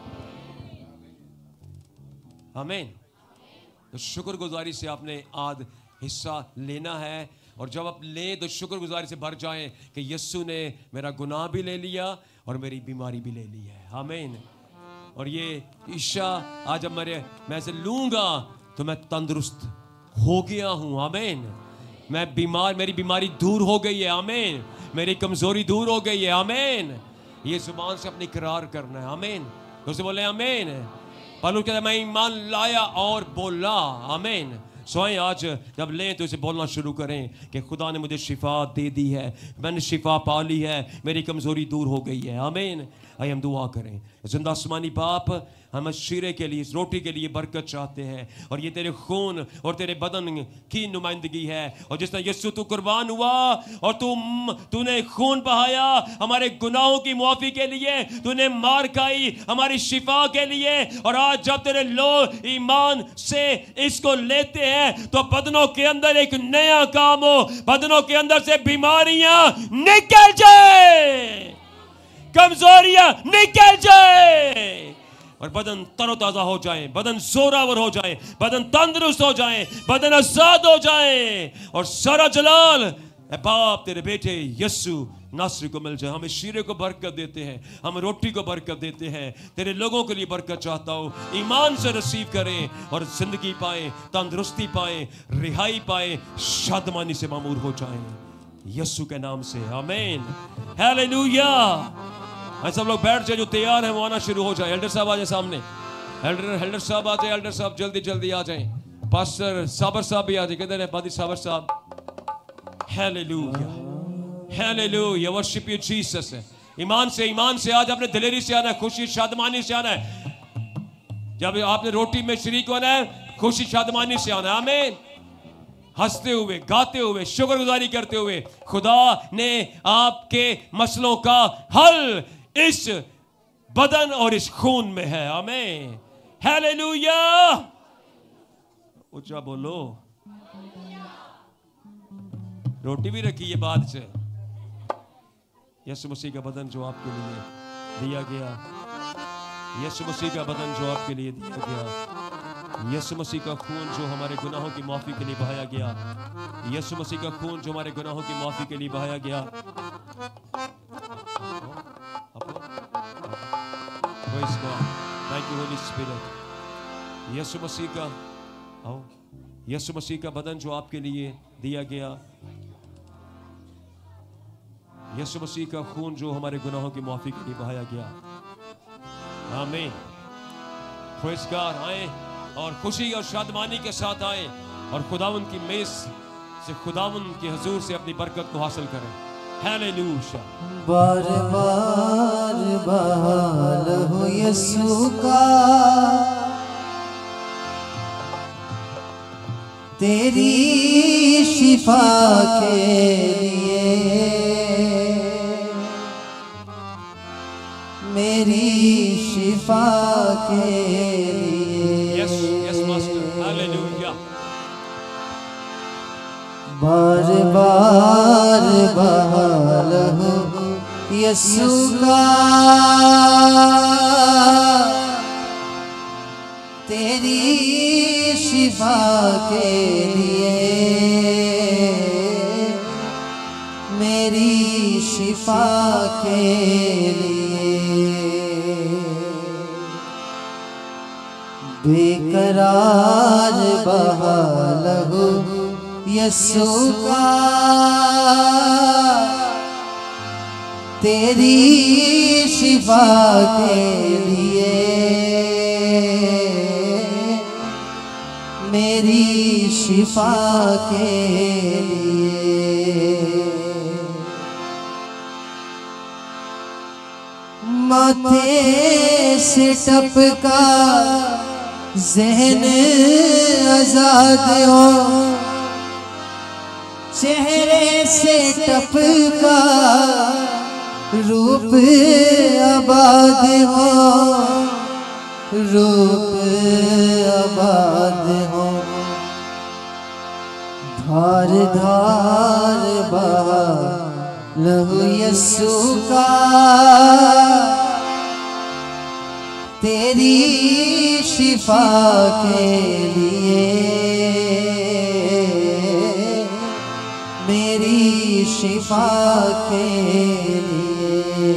S3: आमीन। तो शुक्रगुजारी से आपने आज हिस्सा लेना है और जब आप लें तो शुक्रगुजारी से भर जाएं कि यीशु ने मेरा गुनाह भी ले लिया और मेरी बीमारी भी ले ली है। आमीन। और ये ईशा आज जब मेरे मैं इसे लूंगा तो मैं तंदुरुस्त हो गया हूँ। आमीन। मैं बीमार, मेरी बीमारी दूर हो गई है। आमीन। मेरी कमजोरी दूर हो गई है। आमीन। ये जुबान से अपनी इकरार करना है। आमीन। तो उसे बोले आमीन। पौलुस कहता है मैं ईमान लाया और बोला। आमीन। सोएं आज जब लें तो इसे बोलना शुरू करें कि खुदा ने मुझे शिफा दे दी है, मैंने शिफा पा ली है, मेरी कमज़ोरी दूर हो गई है। आमीन। आइए हम दुआ करें। जिंदा आसमानी बाप, हम इस शीरे के लिए, इस रोटी के लिए बरकत चाहते हैं और ये तेरे खून और तेरे बदन की नुमाइंदगी है। और जिस तरह यीशु तू कुर्बान हुआ और तू तूने खून बहाया हमारे गुनाहों की मुआफ़ी के लिए, तूने मार खाई हमारी शिफा के लिए, और आज जब तेरे लोग ईमान से इसको लेते हैं तो बदनों के अंदर एक नया काम हो, बदनों के अंदर से बीमारियां निकल जाए, कमजोरियां निकल जाए और बदन तरोताजा हो जाए, बदन जोरावर हो जाए, बदन तंदुरुस्त हो जाए, बदन आजाद हो जाए और सारा जलाल ए बाप तेरे बेटे यीशु नासरी को मिल जाए। हम इस शीरे को बरकत देते हैं, हम रोटी को बरकत देते हैं, तेरे लोगों के लिए बरकत चाहता हूँ। ईमान से रिसीव करें और जिंदगी पाए, तंदुरुस्ती पाए, रिहाई पाए, शादमानी से मामूर हो जाए यीशु के नाम से। आमीन। हालेलुया। सब लोग बैठ जाए, जो तैयार है वो आना शुरू हो जाए। एल्डर साहब आ जाए सामने, एल्डर एल्डर साहब आ जाए, एल्डर साहब जल्दी जल्दी आ जाए। पास्टर साबर साहब भी आ जाए। किधर है पादी साबर साहब? Hallelujah, hallelujah, worship you Jesus. ईमान से, ईमान से आज अपने दिलेरी से आना है, खुशी शादमानी से आना है। जब आपने रोटी में शरीक होना है, खुशी शादमानी से आना है। आमीन। हंसते हुए, गाते हुए, शुक्रगुजारी करते हुए, खुदा ने आपके मसलों का हल इस बदन और इस खून में है। आमीन। हालेलुया। ऊंचा बोलो। रोटी भी रखी है बाद से। यीशु मसीह का बदन जो आपके लिए दिया गया, यीशु मसीह का बदन जो आपके लिए दिया गया, यीशु मसीह का खून जो हमारे गुनाहों की माफ़ी के लिए बहाया गया, यीशु मसीह का खून जो हमारे गुनाहों की माफ़ी के लिए बहाया गया। Praise God. Thank you Holy Spirit. यीशु मसीह का आओ यीशु मसीह का बदन जो आपके लिए दिया गया, यीशु मसीह का खून जो हमारे गुनाहों की माफ़ी के लिए बहाया गया। आमीन। Praise God. आए और खुशी और शादमानी के साथ आए और खुदावंद की मेज से खुदावंद के हुजूर से अपनी बरकत को हासिल करें। हालेलुया।
S6: बार बार बहाल हो यीशु का, तेरी शिफा के लिए, मेरी शिफा के लिए।
S3: Yes yes master. हालेलुया।
S6: बार बार बहाल हो यीशु का, तेरी शिफा के लिए, मेरी शिफा के लिए। बेकरार बहाल हो यीशु का, तेरी शिफा के लिए, मेरी शिफा के लिए। माथे से टपका ज़हन आजाद हो, चेहरे से टपका रूप आबाद हो, रूप आबाद हो। धार धार बहा लहू यीशु का, तेरी शिफा के लिए, मेरी शिफा के लिए।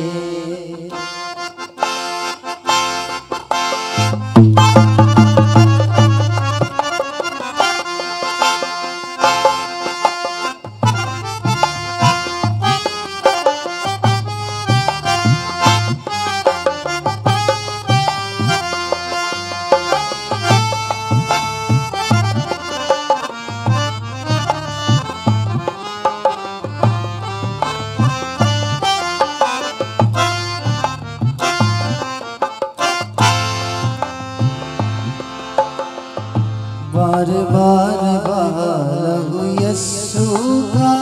S6: बार बार बहाल हो यीशु का,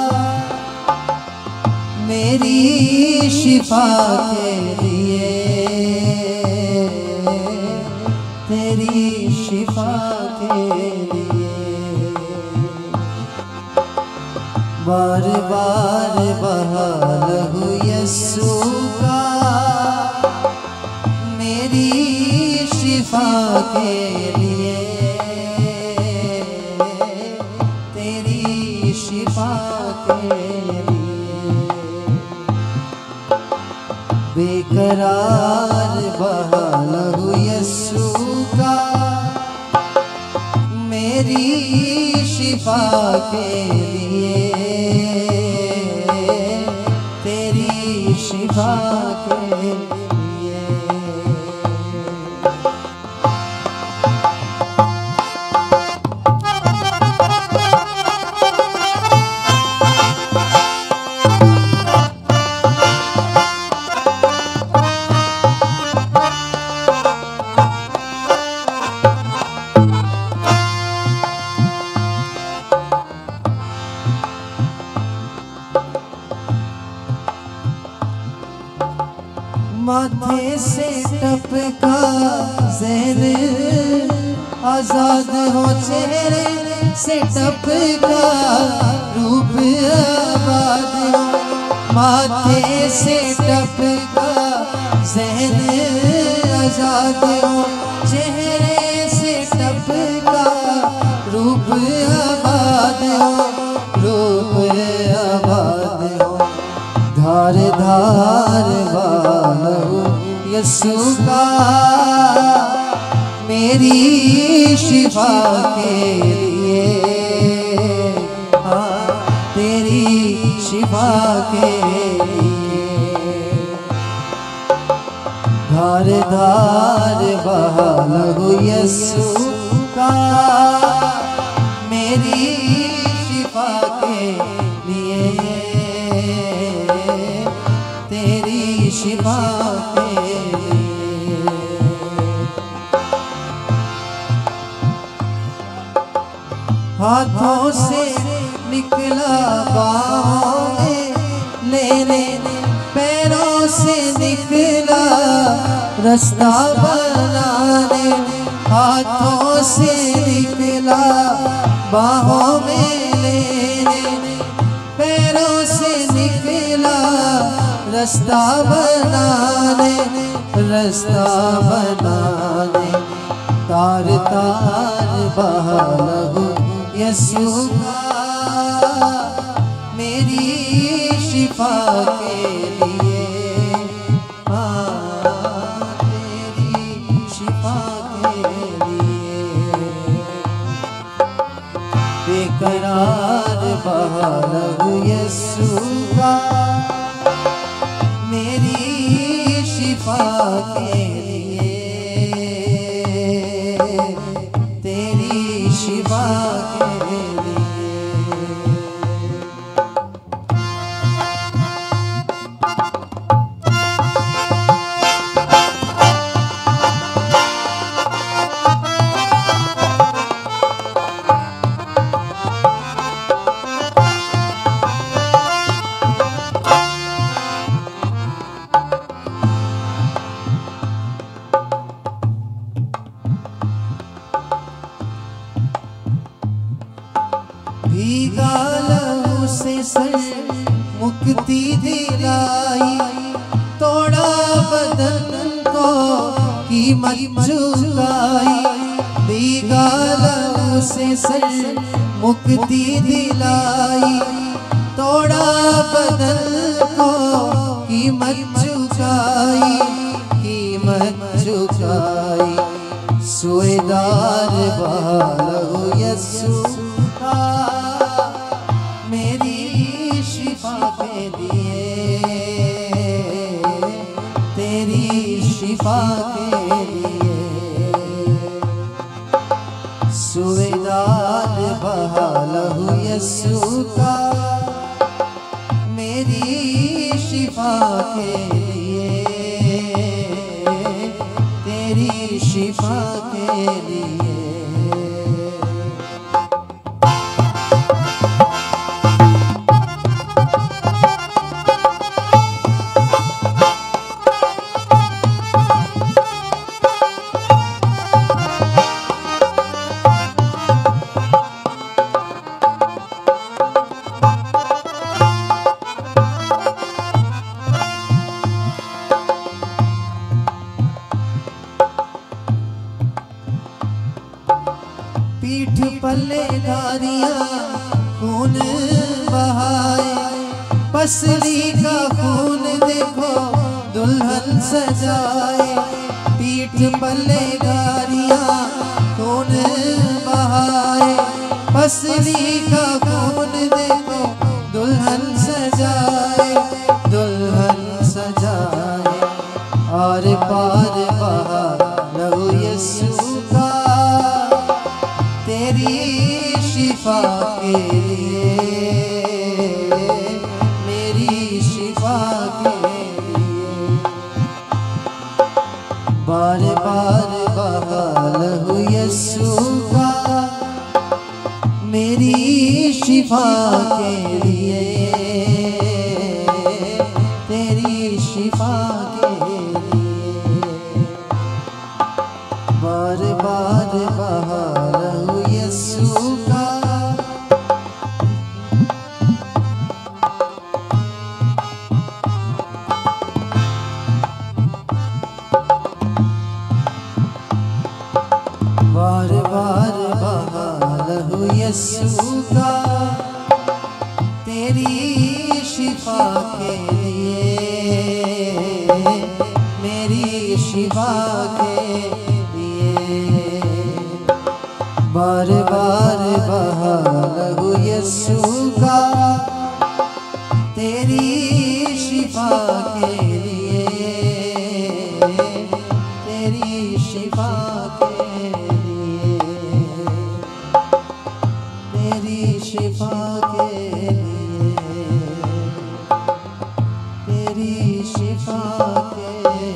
S6: मेरी शिफा के लिए, तेरी शिफा के लिए। बार बार बहाल हो यीशु का, मेरी शिफा के लिए, शिफा के लिए। बेकरार बहाल हो यीशु का, मेरी शिफा के लिए, तेरी शिफा के लिए। माथे से टपका ज़हन आजाद हो, चेहरे से टपका रूप आबाद हो। माथे से टपका ज़हन आजाद हो, चेहरे से टपका यीशु का मेरी शिफा के लिए, हाँ तेरी शिफा के लिए। धार धार बहा लहू यीशु का मेरी शिफा के लिए, तेरी शिफा के लिए। हाथों से निकला बाहों में लेने, पैरों से निकला रास्ता बनाने। हाथों से निकला बाहों में लेने, पैरों से निकला रास्ता बनाने, रास्ता बनाने। तार तार बहा लहू यीशु का मेरी शिफा के लिए, हाँ तेरी शिफा के लिए। बेकरार बहा लहू यीशु का मेरी शिफा के लिए, तेरी शिफा के लिए। भीगा लहू से सर मुक्ति दिलाई, तोड़ा बदन को कीमत चुकाई। भीगा लहू से सर मुक्ति दिलाई, तोड़ा बदन को कीमत चुकाई, कीमत चुकाई। सुएदार बहा लहू यीशु का मेरी शिफा के लिए, तेरी शिफा के लिए। सुएदार बहा लहू यीशु का मेरी शिफा के लिए, तेरी शिफा के लिए। पीठ पल्ले धारियां खून बहाए, पसली का खून देखो दुल्हन सजाए। पीठ पल्ले धारियां खून बहाए, पसली का खून देखो दुल्हन सजाए, दुल्हन सजाए। और पार बहा लहू यीशु का तेरी शिफा के लिए, मेरी शिफा के लिए। बार बार बहा लहू यीशु का मेरी शिफा के लिए, तेरी शिफा के लिए। बार बार बहा लहू यीशु का बार बार बहा लहू यीशु का तेरी शिफा के लिए, मेरी शिफा के लिए बार बार बहा लहू यीशु का तेरी शिफा के लिए, तेरी शिफा के लिए, तेरी शिफा के लिए, तेरी शिफा के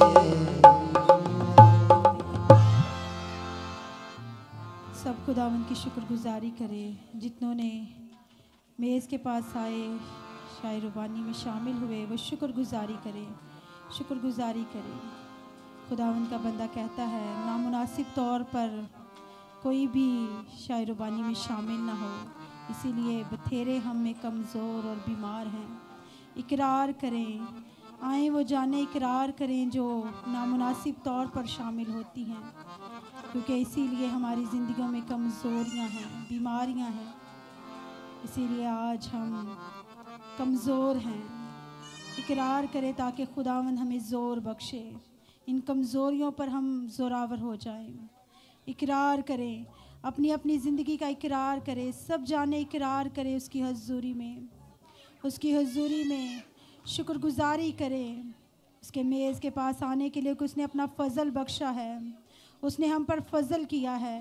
S2: सब खुदावन की शुक्रगुजारी करें। जितनों ने मेज़ के पास आए, शायर रुबानी में शामिल हुए, वो शुक्रगुजारी करें, शुक्रगुजारी करें। खुदावन का बंदा कहता है नामुनासिब तौर पर कोई भी शायर रुबानी में शामिल ना हो, इसीलिए बथेरे हम में कमज़ोर और बीमार हैं। इकरार करें, आए वो जाने इकरार करें जो नामुनासिब तौर पर शामिल होती हैं, क्योंकि इसीलिए हमारी ज़िंदगियों में कमज़ोरियाँ हैं, बीमारियाँ हैं। इसीलिए आज हम कमज़ोर हैं। इकरार करें ताकि खुदावंद हमें ज़ोर बख्शे, इन कमज़ोरियों पर हम ज़ोरावर हो जाएं। इकरार करें, अपनी अपनी ज़िंदगी का इकरार करें, सब जाने इकरार करें उसकी हज़ूरी में, उसकी हज़ूरी में शुक्रगुजारी करें। उसके मेज़ के पास आने के लिए उसने अपना फ़ज़ल बख्शा है, उसने हम पर फ़ज़ल किया है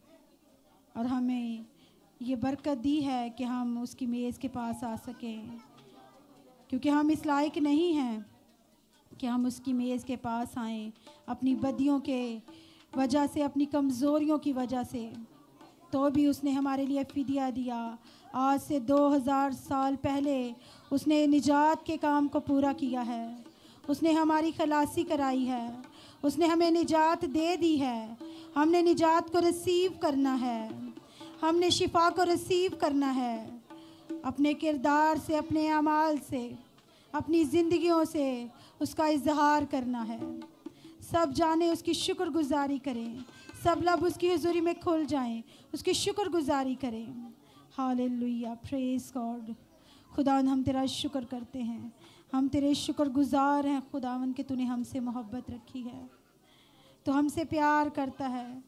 S2: और हमें ये बरकत दी है कि हम उसकी मेज़ के पास आ सकें, क्योंकि हम इस लायक नहीं हैं कि हम उसकी मेज़ के पास आएँ अपनी बदियों के वजह से, अपनी कमज़ोरियों की वजह से। तो भी उसने हमारे लिए फ़िदिया दिया। आज से दो हज़ार साल पहले उसने निजात के काम को पूरा किया है, उसने हमारी खलासी कराई है, उसने हमें निजात दे दी है। हमने निजात को रिसीव करना है, हमने शिफा को रिसीव करना है। अपने किरदार से, अपने अमाल से, अपनी ज़िंदगियों से उसका इजहार करना है। सब जाने उसकी शुक्रगुजारी करें, सब लब उसकी हुजूरी में खुल जाएं, उसकी शुक्रगुजारी करें। Hallelujah, praise God. खुदावन हम तेरा शुक्र करते हैं, हम तेरे शुक्रगुजार हैं खुदावन कि तूने हमसे मोहब्बत रखी है, तो हमसे प्यार करता है,